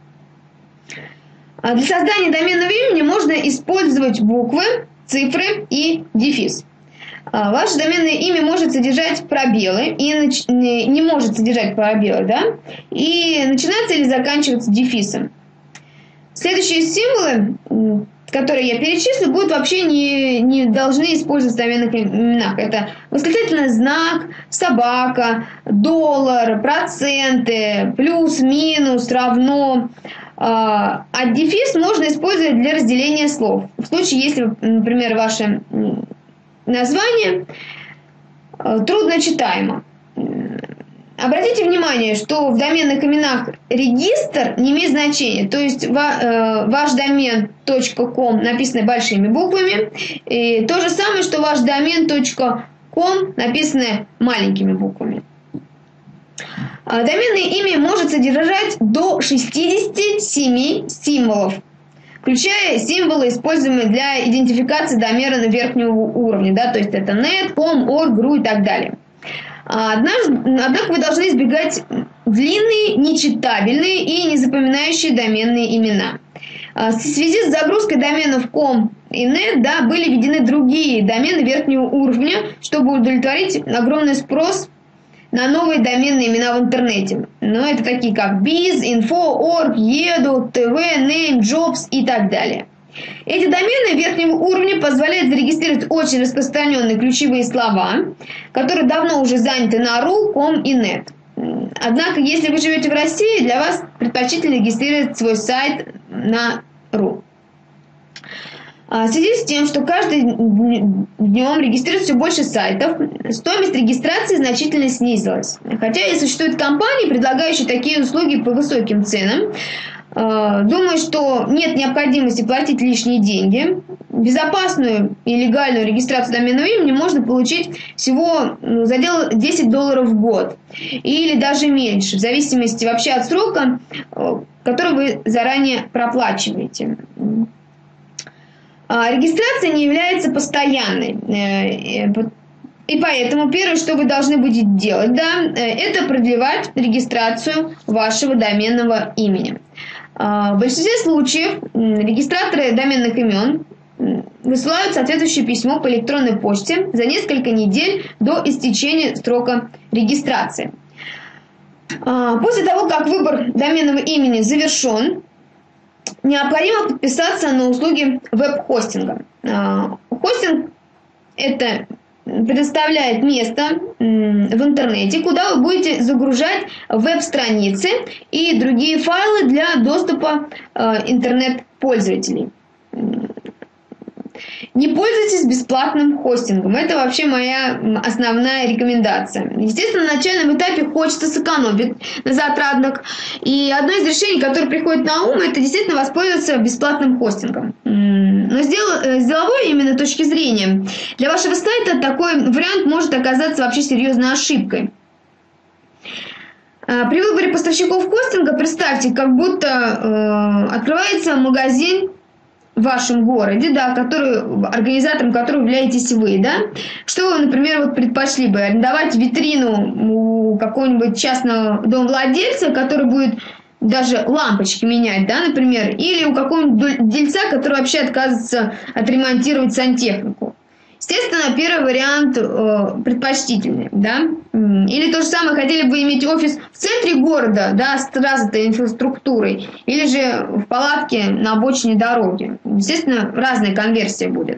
Для создания доменного имени можно использовать буквы, цифры и дефис. Ваше доменное имя может содержать пробелы и нач... не может содержать пробелы, да, и начинаться или заканчиваться дефисом. Следующие символы, которые я перечислю, будут вообще не, не должны использоваться в доменных именах. Это восклицательный знак, собака, доллар, проценты, плюс, минус, равно. А дефис можно использовать для разделения слов. В случае, если, например, ваше название трудно читаемо. Обратите внимание, что в доменных именах регистр не имеет значения. То есть ваш домен точка ком написано большими буквами. И то же самое, что ваш домен точка ком написано маленькими буквами. Доменное имя может содержать до шестидесяти семи символов, включая символы, используемые для идентификации домена верхнего уровня, да, то есть это нет, ком, орг, ру и так далее. Однако вы должны избегать длинные, нечитабельные и незапоминающие доменные имена. В связи с загрузкой доменов ком и нет, да, были введены другие домены верхнего уровня, чтобы удовлетворить огромный спрос на новые доменные имена в интернете. Но это такие как biz, info, org, edu, tv, name, jobs и так далее. Эти домены верхнего уровня позволяют зарегистрировать очень распространенные ключевые слова, которые давно уже заняты на ру, ком и нет. Однако, если вы живете в России, для вас предпочтительно регистрировать свой сайт на ру. В связи с тем, что каждый днем регистрируется все больше сайтов, стоимость регистрации значительно снизилась. Хотя и существуют компании, предлагающие такие услуги по высоким ценам. Думаю, что нет необходимости платить лишние деньги. безопасную и легальную регистрацию доменного имени можно получить всего за десять долларов в год или даже меньше, в зависимости вообще от срока, который вы заранее проплачиваете. Регистрация не является постоянной, и поэтому первое, что вы должны будете делать, да, это продлевать регистрацию вашего доменного имени. В большинстве случаев регистраторы доменных имен высылают соответствующее письмо по электронной почте за несколько недель до истечения срока регистрации. После того, как выбор доменного имени завершен, необходимо подписаться на услуги веб-хостинга. Хостинг – это предоставляет место в интернете, куда вы будете загружать веб-страницы и другие файлы для доступа интернет-пользователей. Не пользуйтесь бесплатным хостингом. Это вообще моя основная рекомендация. Естественно, на начальном этапе хочется сэкономить на затратах. И одно из решений, которое приходит на ум, это действительно воспользоваться бесплатным хостингом. Но с деловой именно точки зрения, для вашего сайта такой вариант может оказаться вообще серьезной ошибкой. При выборе поставщиков хостинга представьте, как будто э, открывается магазин в вашем городе, да, который, организатором которого являетесь вы, да, что вы, например, вот предпочли бы, арендовать витрину у какого-нибудь частного домовладельца, который будет даже лампочки менять, да, например, или у какого-нибудь дельца, который вообще отказывается отремонтировать сантехнику. Естественно, первый вариант э, предпочтительный, да. Или то же самое, хотели бы иметь офис в центре города, да, с развитой инфраструктурой, или же в палатке на обочине дороги. Естественно, разная конверсия будет.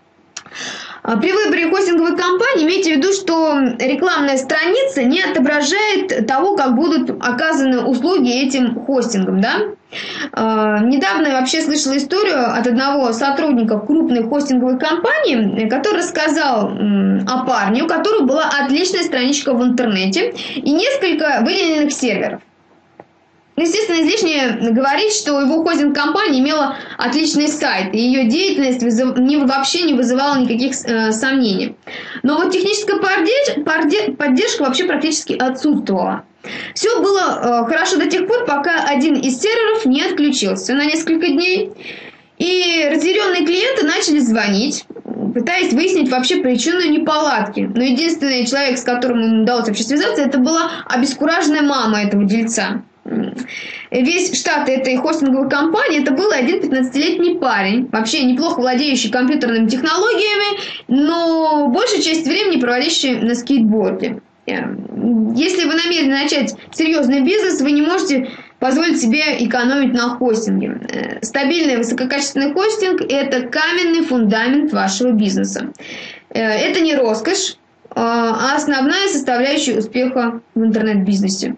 При выборе хостинговой компании имейте в виду, что рекламная страница не отображает того, как будут оказаны услуги этим хостингом, да. Недавно я вообще слышала историю от одного сотрудника крупной хостинговой компании, который рассказал о парне, у которого была отличная страничка в интернете и несколько выделенных серверов. Естественно, излишне говорить, что его хостинг-компания имела отличный сайт, и ее деятельность вызыв... не, вообще не вызывала никаких э, сомнений. Но вот техническая поддерж... поддержка вообще практически отсутствовала. Все было э, хорошо до тех пор, пока один из серверов не отключился на несколько дней, и разъяренные клиенты начали звонить, пытаясь выяснить вообще причину неполадки. Но единственный человек, с которым им удалось вообще связаться, это была обескураженная мама этого дельца. Весь штат этой хостинговой компании это был один пятнадцатилетний парень, вообще неплохо владеющий компьютерными технологиями, но большую часть времени проводящий на скейтборде. Если вы намерены начать серьезный бизнес, вы не можете позволить себе экономить на хостинге. Стабильный высококачественный хостинг – это каменный фундамент вашего бизнеса. Это не роскошь, а основная составляющая успеха в интернет-бизнесе.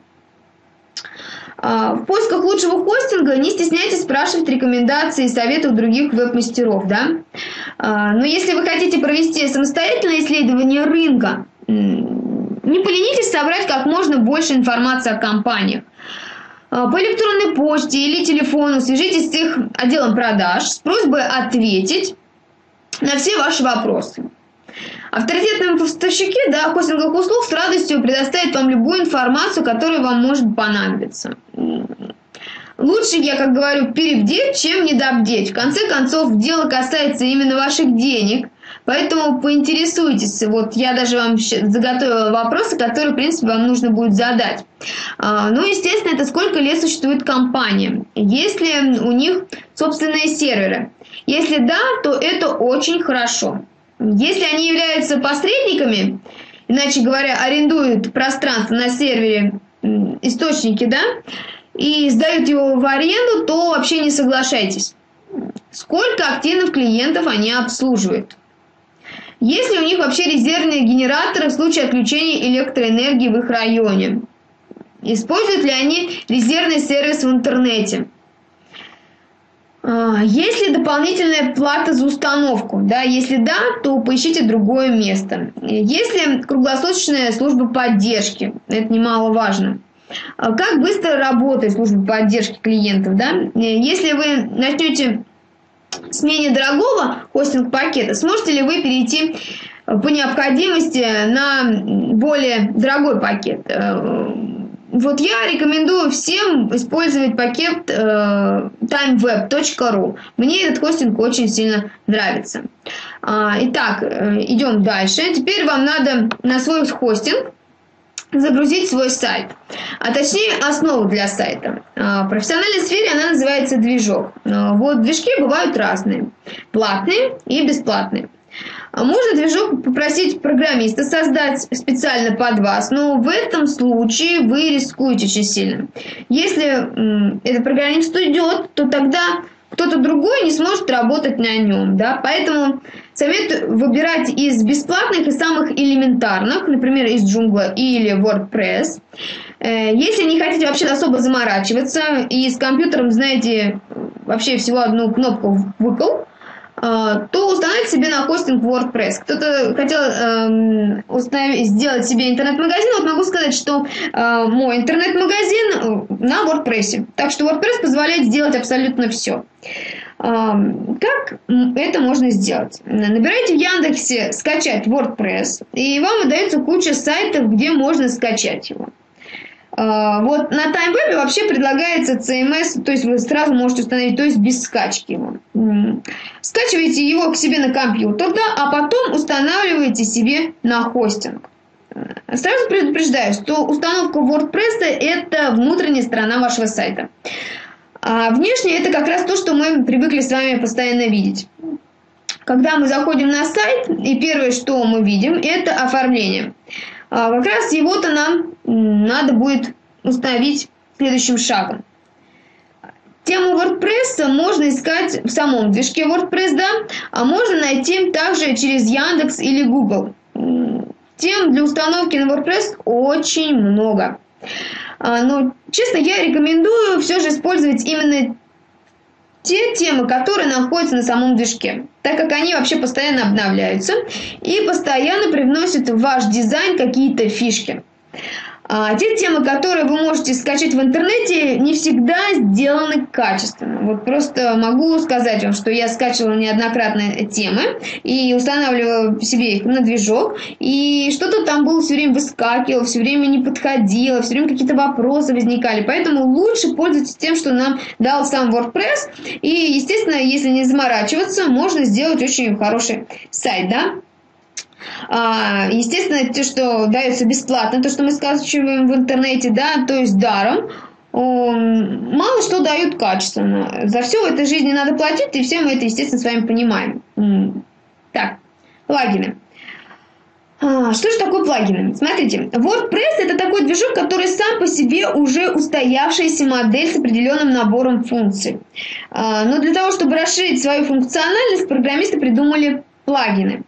В поисках лучшего хостинга не стесняйтесь спрашивать рекомендации и советы у других веб-мастеров, да? Но если вы хотите провести самостоятельное исследование рынка, не поленитесь собрать как можно больше информации о компаниях. По электронной почте или телефону свяжитесь с их отделом продаж с просьбой ответить на все ваши вопросы. Авторитетные поставщики, да, хостинговых услуг с радостью предоставят вам любую информацию, которая вам может понадобиться. Лучше, я как говорю, перебдеть, чем недобдеть. В конце концов, дело касается именно ваших денег, поэтому поинтересуйтесь. Вот я даже вам заготовила вопросы, которые, в принципе, вам нужно будет задать. Ну, естественно, это сколько лет существует компания, есть ли у них собственные серверы. Если да, то это очень хорошо. Если они являются посредниками, иначе говоря, арендуют пространство на сервере, источники, да, и сдают его в аренду, то вообще не соглашайтесь. Сколько активных клиентов они обслуживают? Есть ли у них вообще резервные генераторы в случае отключения электроэнергии в их районе? Используют ли они резервный сервис в интернете? Есть ли дополнительная плата за установку? Да, если да, то поищите другое место. Есть ли круглосуточная служба поддержки? Это немаловажно. Как быстро работает служба поддержки клиентов? Да? Если вы начнете смене дорогого хостинг-пакета сможете ли вы перейти по необходимости на более дорогой пакет? Вот я рекомендую всем использовать пакет э, таймвеб точка ру. Мне этот хостинг очень сильно нравится. А, итак, идем дальше. Теперь вам надо на свой хостинг загрузить свой сайт, а точнее основу для сайта. В профессиональной сфере она называется движок. Вот движки бывают разные, платные и бесплатные. Можно движок попросить программиста создать специально под вас, но в этом случае вы рискуете очень сильно. Если этот программист уйдет, то тогда кто-то другой не сможет работать на нем, да, поэтому советую выбирать из бесплатных и самых элементарных, например, из Joomla или WordPress. Если не хотите вообще особо заморачиваться и с компьютером знаете вообще всего одну кнопку «выкл», то установите себе на хостинг WordPress. Кто-то хотел э, установить, сделать себе интернет-магазин, вот могу сказать, что э, мой интернет-магазин на WordPress. Так что WordPress позволяет сделать абсолютно все. Э, как это можно сделать? Набирайте в Яндексе «скачать WordPress», и вам выдается куча сайтов, где можно скачать его. Вот на таймвебе вообще предлагается си эм эс, то есть вы сразу можете установить, то есть без скачки его. Скачиваете его к себе на компьютер, да, а потом устанавливаете себе на хостинг. Сразу предупреждаю, что установка WordPress – это внутренняя сторона вашего сайта. А внешне это как раз то, что мы привыкли с вами постоянно видеть. Когда мы заходим на сайт, и первое, что мы видим, это оформление. Как раз его-то нам надо будет установить следующим шагом. Тему WordPress можно искать в самом движке WordPress, да, а можно найти также через Яндекс или Google. Тем для установки на WordPress очень много. Но, честно, я рекомендую все же использовать именно те темы, которые находятся на самом движке, так как они вообще постоянно обновляются и постоянно привносят в ваш дизайн какие-то фишки. А те темы, которые вы можете скачать в интернете, не всегда сделаны качественно. Вот просто могу сказать вам, что я скачивала неоднократно темы и устанавливала себе их на движок, и что-то там было все время выскакивало, все время не подходило, все время какие-то вопросы возникали. Поэтому лучше пользоваться тем, что нам дал сам WordPress. И, естественно, если не заморачиваться, можно сделать очень хороший сайт, да? Естественно, то, что дается бесплатно, то, что мы скачиваем в интернете, да, то есть даром, мало что дают качественно. За все в этой жизни надо платить, и все мы это, естественно, с вами понимаем. Так, плагины. Что же такое плагины? Смотрите, WordPress – это такой движок, который сам по себе уже устоявшаяся модель с определенным набором функций. Но для того, чтобы расширить свою функциональность, программисты придумали плагины.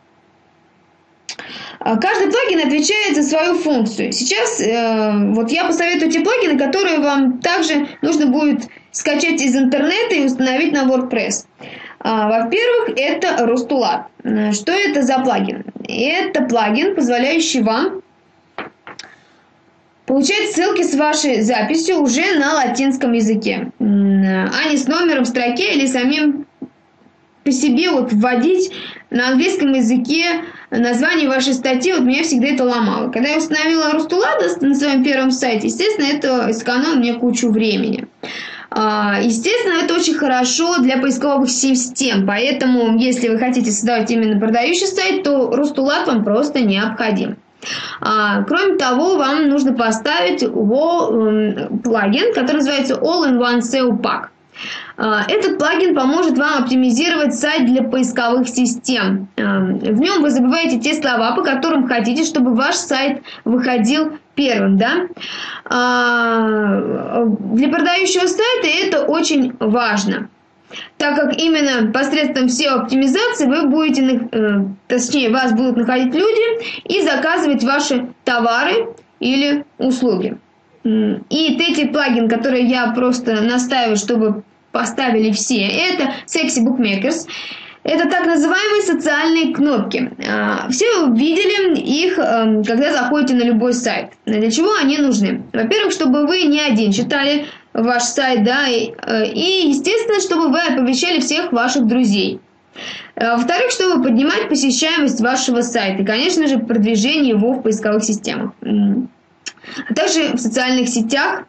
Каждый плагин отвечает за свою функцию. Сейчас э, вот я посоветую те плагины, которые вам также нужно будет скачать из интернета и установить на WordPress. А, во-первых, это Рустулат. Что это за плагин? Это плагин, позволяющий вам получать ссылки с вашей записью уже на латинском языке, а не с номером строки или самим по себе вот вводить на английском языке название вашей статьи. Вот меня всегда это ломало. Когда я установила Рустулат на своем первом сайте, естественно, это сэкономило мне кучу времени. Естественно, это очень хорошо для поисковых систем, поэтому, если вы хотите создавать именно продающий сайт, то Рустулат вам просто необходим. Кроме того, вам нужно поставить плагин, который называется All-in-One эс и о Pack. Этот плагин поможет вам оптимизировать сайт для поисковых систем. В нем вы забываете те слова, по которым хотите, чтобы ваш сайт выходил первым. Да? Для продающего сайта это очень важно, так как именно посредством эс и о-оптимизации вы будете, точнее, вас будут находить люди и заказывать ваши товары или услуги. И третий плагин, который я просто настаиваю, чтобы поставили все, это Sexy Bookmakers. Это так называемые социальные кнопки. Все видели их, когда заходите на любой сайт. Для чего они нужны? Во-первых, чтобы вы не один читали ваш сайт, да, и, естественно, чтобы вы оповещали всех ваших друзей. Во-вторых, чтобы поднимать посещаемость вашего сайта и, конечно же, продвижение его в поисковых системах. А также в социальных сетях.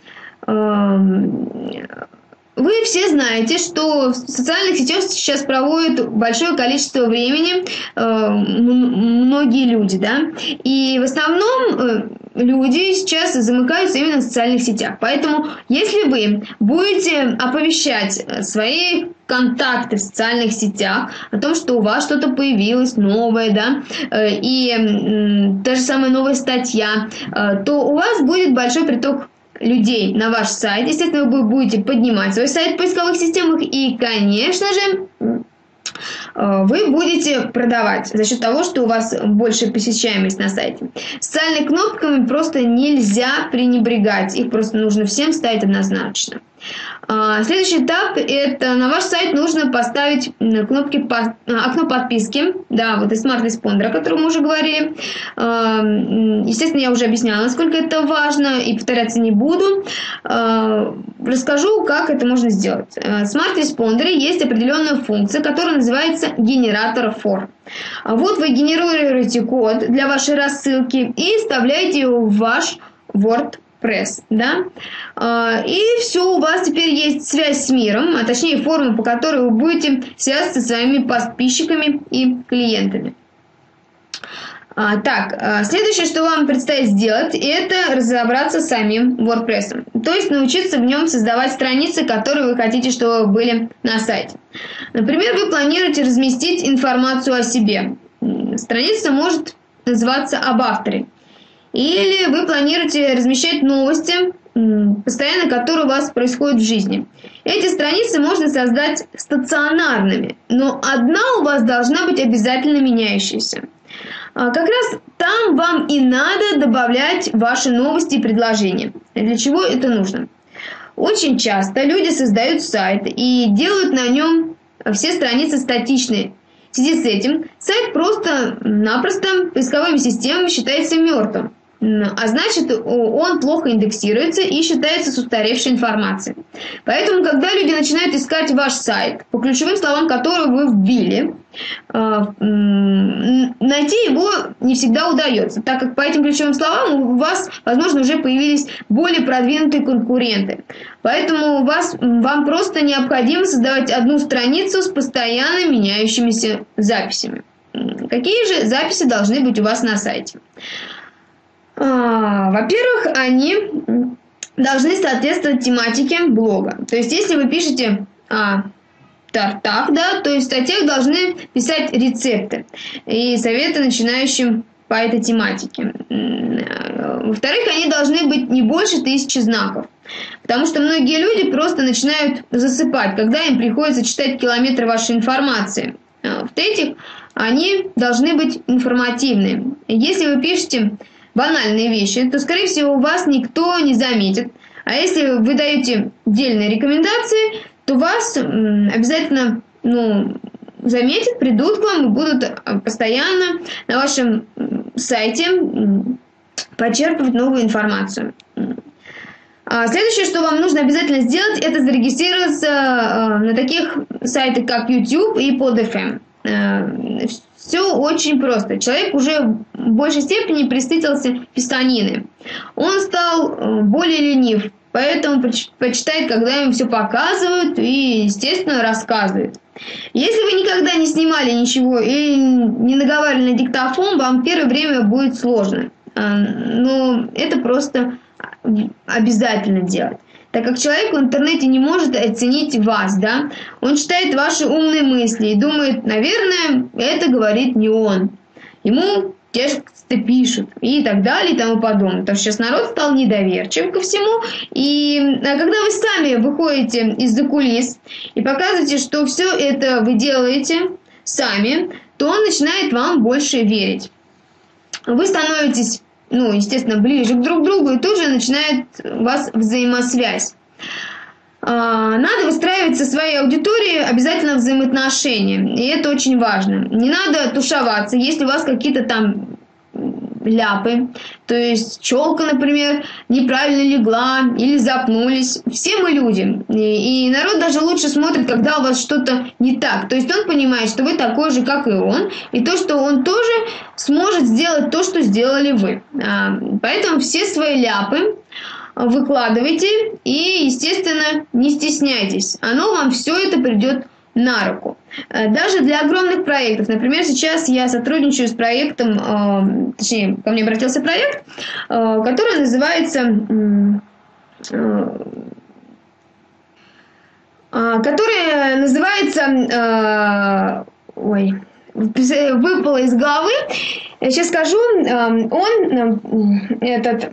Вы все знаете, что в социальных сетях сейчас проводят большое количество времени э, многие люди, да, и в основном э, люди сейчас замыкаются именно в социальных сетях. Поэтому, если вы будете оповещать свои контакты в социальных сетях о том, что у вас что-то появилось новое, да, э, и э, та же самая новая статья, э, то у вас будет большой приток людей на ваш сайт. Естественно, вы будете поднимать свой сайт в поисковых системах и, конечно же, вы будете продавать за счет того, что у вас большая посещаемость на сайте. Социальными кнопками просто нельзя пренебрегать. Их просто нужно всем ставить однозначно. Следующий этап – это на ваш сайт нужно поставить кнопки по, окно подписки, да, вот из Smart Responder, о котором мы уже говорили. Естественно, я уже объясняла, насколько это важно, и повторяться не буду. Расскажу, как это можно сделать. В Smart Responder есть определенная функция, которая называется генератор форм. Вот вы генерируете код для вашей рассылки и вставляете его в ваш WordPress. Пресс, да, и все, у вас теперь есть связь с миром, а точнее форма, по которой вы будете связываться со своими подписчиками и клиентами. Так, следующее, что вам предстоит сделать, это разобраться с самим WordPress, то есть научиться в нем создавать страницы, которые вы хотите, чтобы были на сайте. Например, вы планируете разместить информацию о себе. Страница может называться «Об авторе». Или вы планируете размещать новости, постоянно которые у вас происходят в жизни. Эти страницы можно создать стационарными, но одна у вас должна быть обязательно меняющейся. Как раз там вам и надо добавлять ваши новости и предложения. Для чего это нужно? Очень часто люди создают сайт и делают на нем все страницы статичные. В связи с этим сайт просто-напросто поисковыми системами считается мертвым. А значит, он плохо индексируется и считается с устаревшей информацией. Поэтому, когда люди начинают искать ваш сайт по ключевым словам, которые вы вбили, найти его не всегда удается, так как по этим ключевым словам у вас, возможно, уже появились более продвинутые конкуренты. Поэтому у вас, вам просто необходимо создавать одну страницу с постоянно меняющимися записями. Какие же записи должны быть у вас на сайте? Во-первых, они должны соответствовать тематике блога. То есть, если вы пишете о тортах, да, то есть в статьях должны писать рецепты и советы начинающим по этой тематике. Во-вторых, они должны быть не больше тысячи знаков. Потому что многие люди просто начинают засыпать, когда им приходится читать километры вашей информации. В-третьих, они должны быть информативными. Если вы пишете банальные вещи, то, скорее всего, вас никто не заметит. А если вы даете дельные рекомендации, то вас обязательно, ну, заметят, придут к вам и будут постоянно на вашем сайте почерпывать новую информацию. Следующее, что вам нужно обязательно сделать, это зарегистрироваться на таких сайтах, как YouTube и под эф эм. Все очень просто. Человек уже в большей степени присытился писанины. Он стал более ленив, поэтому предпочитает, когда ему все показывают и, естественно, рассказывают. Если вы никогда не снимали ничего и не наговаривали на диктофон, вам первое время будет сложно. Но это просто обязательно делать. Так как человек в интернете не может оценить вас, да, он читает ваши умные мысли и думает, наверное, это говорит не он. Ему тексты пишут и так далее и тому подобное. Потому что сейчас народ стал недоверчив ко всему. И когда вы сами выходите из-за кулис и показываете, что все это вы делаете сами, то он начинает вам больше верить. Вы становитесь, ну, естественно, ближе к друг другу, и тут же начинает у вас взаимосвязь. Надо выстраивать со своей аудиторией обязательно взаимоотношения, и это очень важно. Не надо тушеваться, если у вас какие-то там ляпы, то есть челка, например, неправильно легла или запнулись. Все мы люди, и, и народ даже лучше смотрит, когда у вас что-то не так. То есть он понимает, что вы такой же, как и он, и то, что он тоже сможет сделать то, что сделали вы. Поэтому все свои ляпы выкладывайте и, естественно, не стесняйтесь. Оно вам все это придет на руку. Даже для огромных проектов. Например, сейчас я сотрудничаю с проектом, точнее, ко мне обратился проект, который называется, который называется, ой, выпало из головы. Сейчас скажу, он, этот...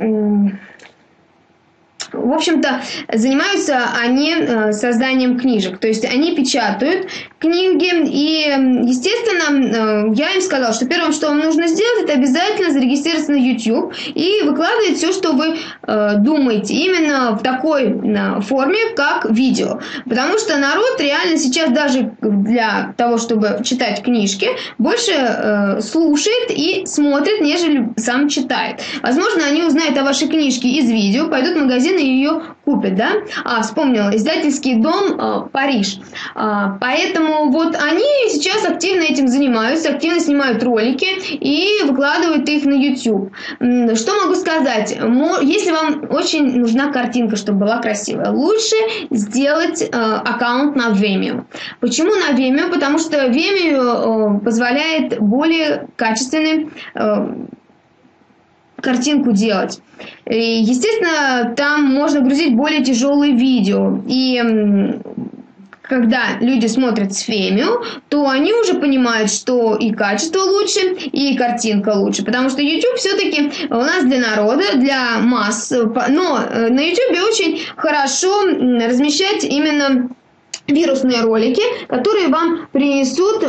В общем-то, занимаются они созданием книжек, то есть они печатают книги, и, естественно, я им сказала, что первое, что вам нужно сделать, это обязательно зарегистрироваться на YouTube и выкладывать все, что вы думаете, именно в такой форме, как видео, потому что народ реально сейчас даже для того, чтобы читать книжки, больше слушает и смотрит, нежели сам читает. Возможно, они узнают о вашей книжке из видео, пойдут в магазин и ее купят, да? А, вспомнила, издательский дом э, Париж. А, поэтому вот они сейчас активно этим занимаются, активно снимают ролики и выкладывают их на YouTube. Что могу сказать? Если вам очень нужна картинка, чтобы была красивая, лучше сделать э, аккаунт на Vimeo. Почему на Vimeo? Потому что Vimeo э, позволяет более качественный э, картинку делать. И, естественно, там можно грузить более тяжелые видео. И когда люди смотрят с Vimeo, то они уже понимают, что и качество лучше, и картинка лучше. Потому что YouTube все-таки у нас для народа, для масс. Но на YouTube очень хорошо размещать именно вирусные ролики, которые вам принесут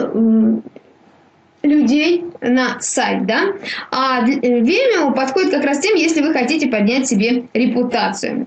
людей на сайт, да, а Vimeo подходит как раз тем, если вы хотите поднять себе репутацию.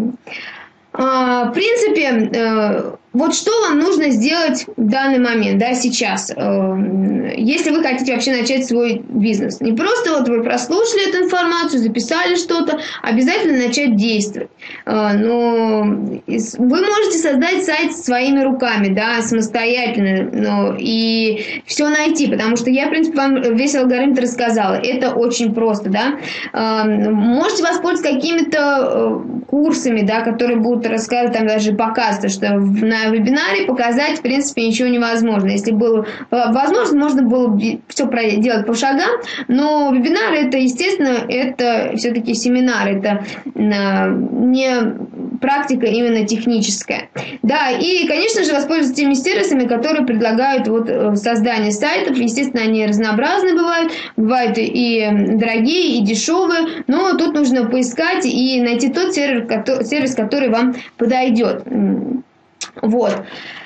В принципе, вот что вам нужно сделать в данный момент, да, сейчас, если вы хотите вообще начать свой бизнес. Не просто вот вы прослушали эту информацию, записали что-то, обязательно начать действовать. Но вы можете создать сайт своими руками, да, самостоятельно, но и все найти, потому что я, в принципе, вам весь алгоритм рассказала. Это очень просто, да. Можете воспользоваться какими-то курсами, да, которые будут рассказывать, там даже показывать, что на вебинаре показать, в принципе, ничего невозможно. Если было возможно, можно было все делать по шагам, но вебинары, это, естественно, это все-таки семинар, это не практика именно техническая. Да, и, конечно же, воспользоваться теми сервисами, которые предлагают вот создание сайтов. Естественно, они разнообразны бывают, бывают и дорогие, и дешевые, но тут нужно поискать и найти тот сервис, который вам подойдет. Вот.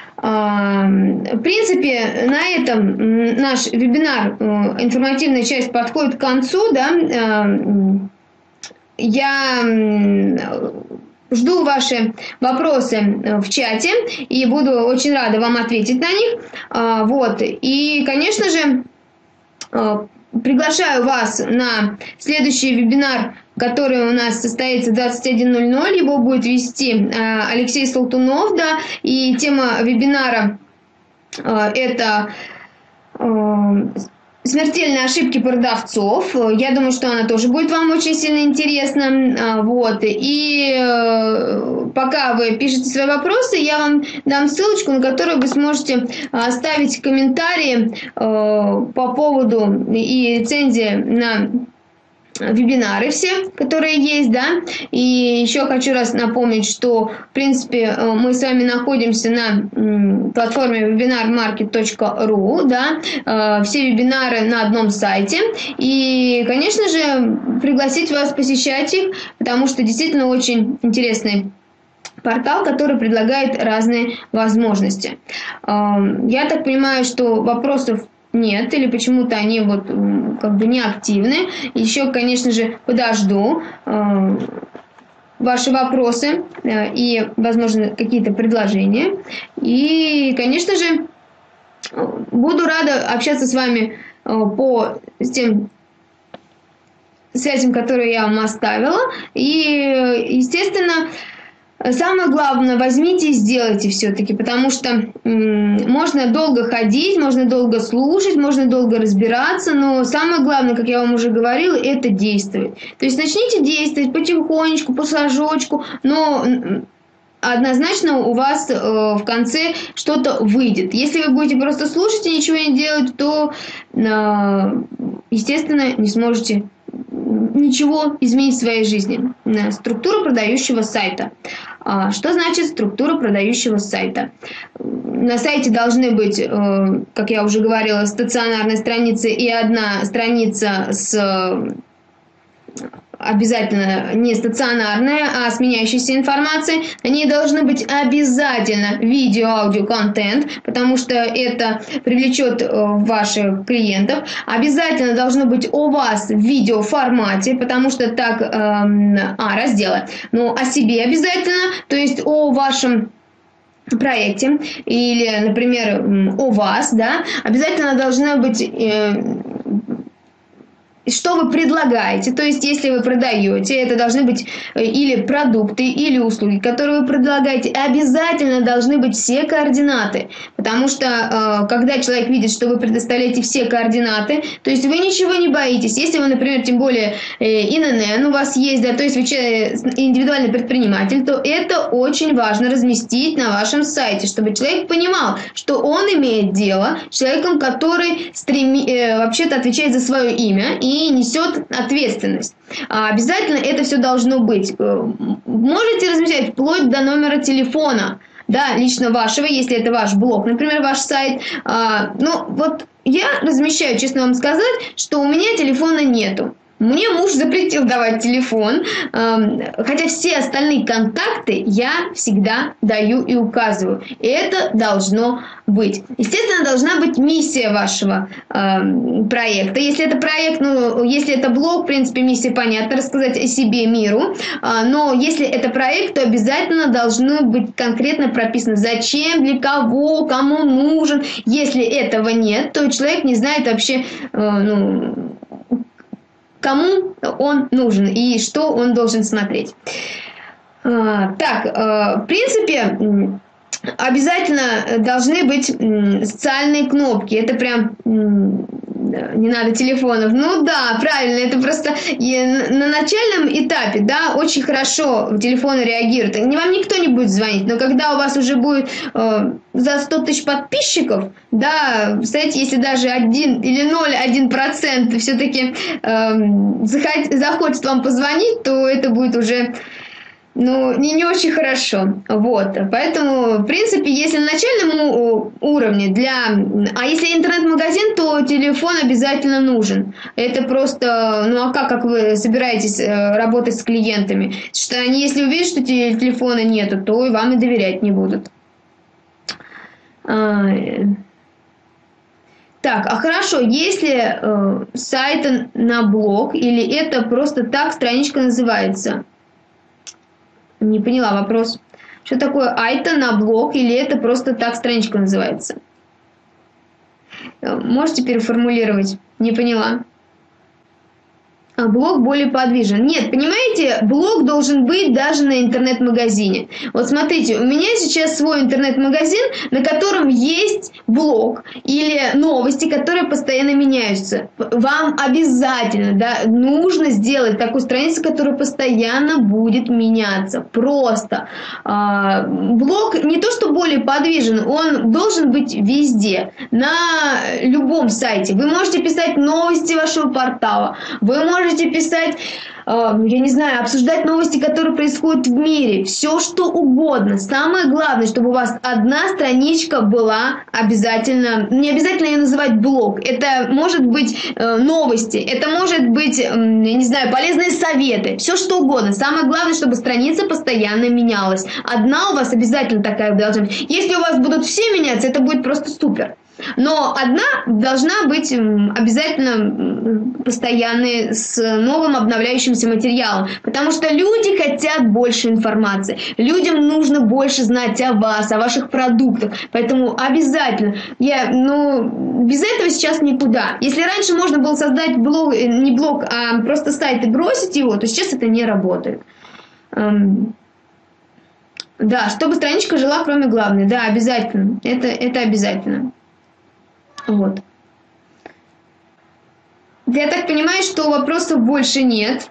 В принципе, на этом наш вебинар, информативная часть, подходит к концу, да. Я жду ваши вопросы в чате и буду очень рада вам ответить на них. Вот. И, конечно же, приглашаю вас на следующий вебинар, который у нас состоится в двадцать один ноль ноль. Его будет вести Алексей Солтунов, да, и тема вебинара это смертельные ошибки продавцов. Я думаю, что она тоже будет вам очень сильно интересна. Вот. И пока вы пишете свои вопросы, я вам дам ссылочку, на которую вы сможете оставить комментарии по поводу и рецензии на вебинары все, которые есть, да, и еще хочу раз напомнить, что, в принципе, мы с вами находимся на платформе вебинар маркет точка ру, да, все вебинары на одном сайте, и, конечно же, пригласить вас посещать их, потому что действительно очень интересный портал, который предлагает разные возможности. Я так понимаю, что вопросов нет, или почему-то они вот как бы не активны. Еще, конечно же, подожду. ваши вопросы и, возможно, какие-то предложения. И, конечно же, буду рада общаться с вами по тем связям, которые я вам оставила. И, естественно, самое главное, возьмите и сделайте все-таки, потому что м, можно долго ходить, можно долго слушать, можно долго разбираться, но самое главное, как я вам уже говорила, это действовать. То есть начните действовать потихонечку, по шажочку, но однозначно у вас э, в конце что-то выйдет. Если вы будете просто слушать и ничего не делать, то, э, естественно, не сможете ничего изменить в своей жизни. Структура продающего сайта. Что значит структура продающего сайта? На сайте должны быть, как я уже говорила, стационарные страницы и одна страница с обязательно не стационарная, а с меняющейся информацией. На ней должны быть обязательно видео-аудио-контент, потому что это привлечет ваших клиентов. Обязательно должно быть у вас в видеоформате, потому что так, эм, а, разделы. Ну, о себе обязательно, то есть о вашем проекте или, например, о вас, да, обязательно должна быть э, что вы предлагаете, то есть если вы продаете, это должны быть или продукты, или услуги, которые вы предлагаете, обязательно должны быть все координаты, потому что когда человек видит, что вы предоставляете все координаты, то есть вы ничего не боитесь, если вы, например, тем более ин эн эн у вас есть, да, то есть вы индивидуальный предприниматель, то это очень важно разместить на вашем сайте, чтобы человек понимал, что он имеет дело с человеком, который стреми... вообще-то отвечает за свое имя и и несет ответственность. А обязательно это все должно быть. Можете размещать вплоть до номера телефона, да, лично вашего, если это ваш блог, например, ваш сайт. А, ну, вот я размещаю, честно вам сказать, что у меня телефона нету. Мне муж запретил давать телефон, хотя все остальные контакты я всегда даю и указываю. И это должно быть. Естественно, должна быть миссия вашего проекта. Если это проект, ну, если это блог, в принципе, миссия понятна, рассказать о себе миру. Но если это проект, то обязательно должно быть конкретно прописано, зачем, для кого, кому нужен. Если этого нет, то человек не знает вообще, ну, кому он нужен и что он должен смотреть. Так, в принципе, обязательно должны быть социальные кнопки. Это прям не надо телефонов. Ну да, правильно, это просто на начальном этапе, да, очень хорошо телефоны реагируют. Вам никто не будет звонить, но когда у вас уже будет э, за сто тысяч подписчиков, да, представляете, если даже один или ноль целых один десятых процента все-таки э, захот, захочет вам позвонить, то это будет уже... Ну, не, не очень хорошо. Вот. Поэтому, в принципе, если на начальном уровне для... А если интернет-магазин, то телефон обязательно нужен. Это просто... Ну, а как, как вы собираетесь работать с клиентами? Что они, если увидят, что телефона нету, то и вам и доверять не будут. Так, а хорошо, если э, сайт на блог, или это просто так страничка называется? Не поняла вопрос. Что такое айта на блог, или это просто так страничка называется? Можете переформулировать? Не поняла. А блог более подвижен. Нет, понимаете, блог должен быть даже на интернет-магазине. Вот смотрите, у меня сейчас свой интернет-магазин, на котором есть блог или новости, которые постоянно меняются. Вам обязательно, да, нужно сделать такую страницу, которая постоянно будет меняться. Просто. А, блог не то, что более подвижен, он должен быть везде, на любом сайте. Вы можете писать новости вашего портала, вы можете Можете писать, я не знаю, обсуждать новости, которые происходят в мире, все что угодно. Самое главное, чтобы у вас одна страничка была обязательно, не обязательно ее называть блог. Это может быть новости, это может быть, я не знаю, полезные советы, все что угодно. Самое главное, чтобы страница постоянно менялась. Одна у вас обязательно такая должна быть. Если у вас будут все меняться, это будет просто супер. Но одна должна быть обязательно постоянной, с новым обновляющимся материалом, потому что люди хотят больше информации, людям нужно больше знать о вас, о ваших продуктах, поэтому обязательно, я, ну, без этого сейчас никуда. Если раньше можно было создать блог, не блог, а просто сайт и бросить его, то сейчас это не работает. Да, чтобы страничка жила, кроме главной, да, обязательно, это, это обязательно. Вот. Я так понимаю, что вопросов больше нет.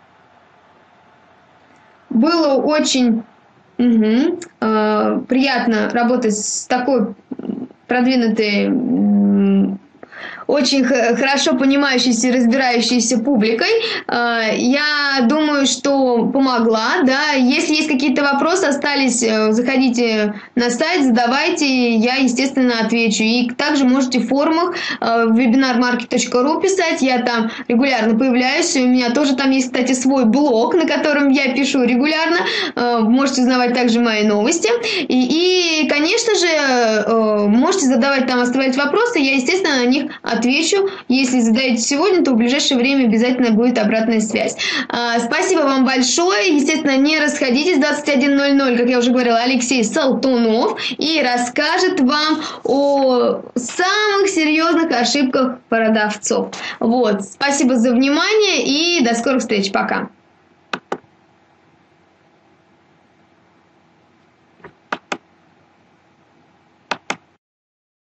Было очень угу, э, приятно работать с такой продвинутой, э, очень хорошо понимающейся и разбирающейся публикой. Э, я думаю, что помогла. Да? Если есть какие-то вопросы, остались, заходите на сайт, задавайте, я, естественно, отвечу. И также можете в форумах э, в вебинар маркет точка ру писать, я там регулярно появляюсь. У меня тоже там есть, кстати, свой блог, на котором я пишу регулярно. Э, можете узнавать также мои новости. И, и конечно же, э, можете задавать там, оставлять вопросы, я, естественно, на них отвечу. Если задаете сегодня, то в ближайшее время обязательно будет обратная связь. А, спасибо вам большое. Естественно, не расходитесь. двадцать один ноль ноль, как я уже говорила, Алексей Салтунов и расскажет вам о самых серьезных ошибках продавцов. Вот. Спасибо за внимание и до скорых встреч. Пока.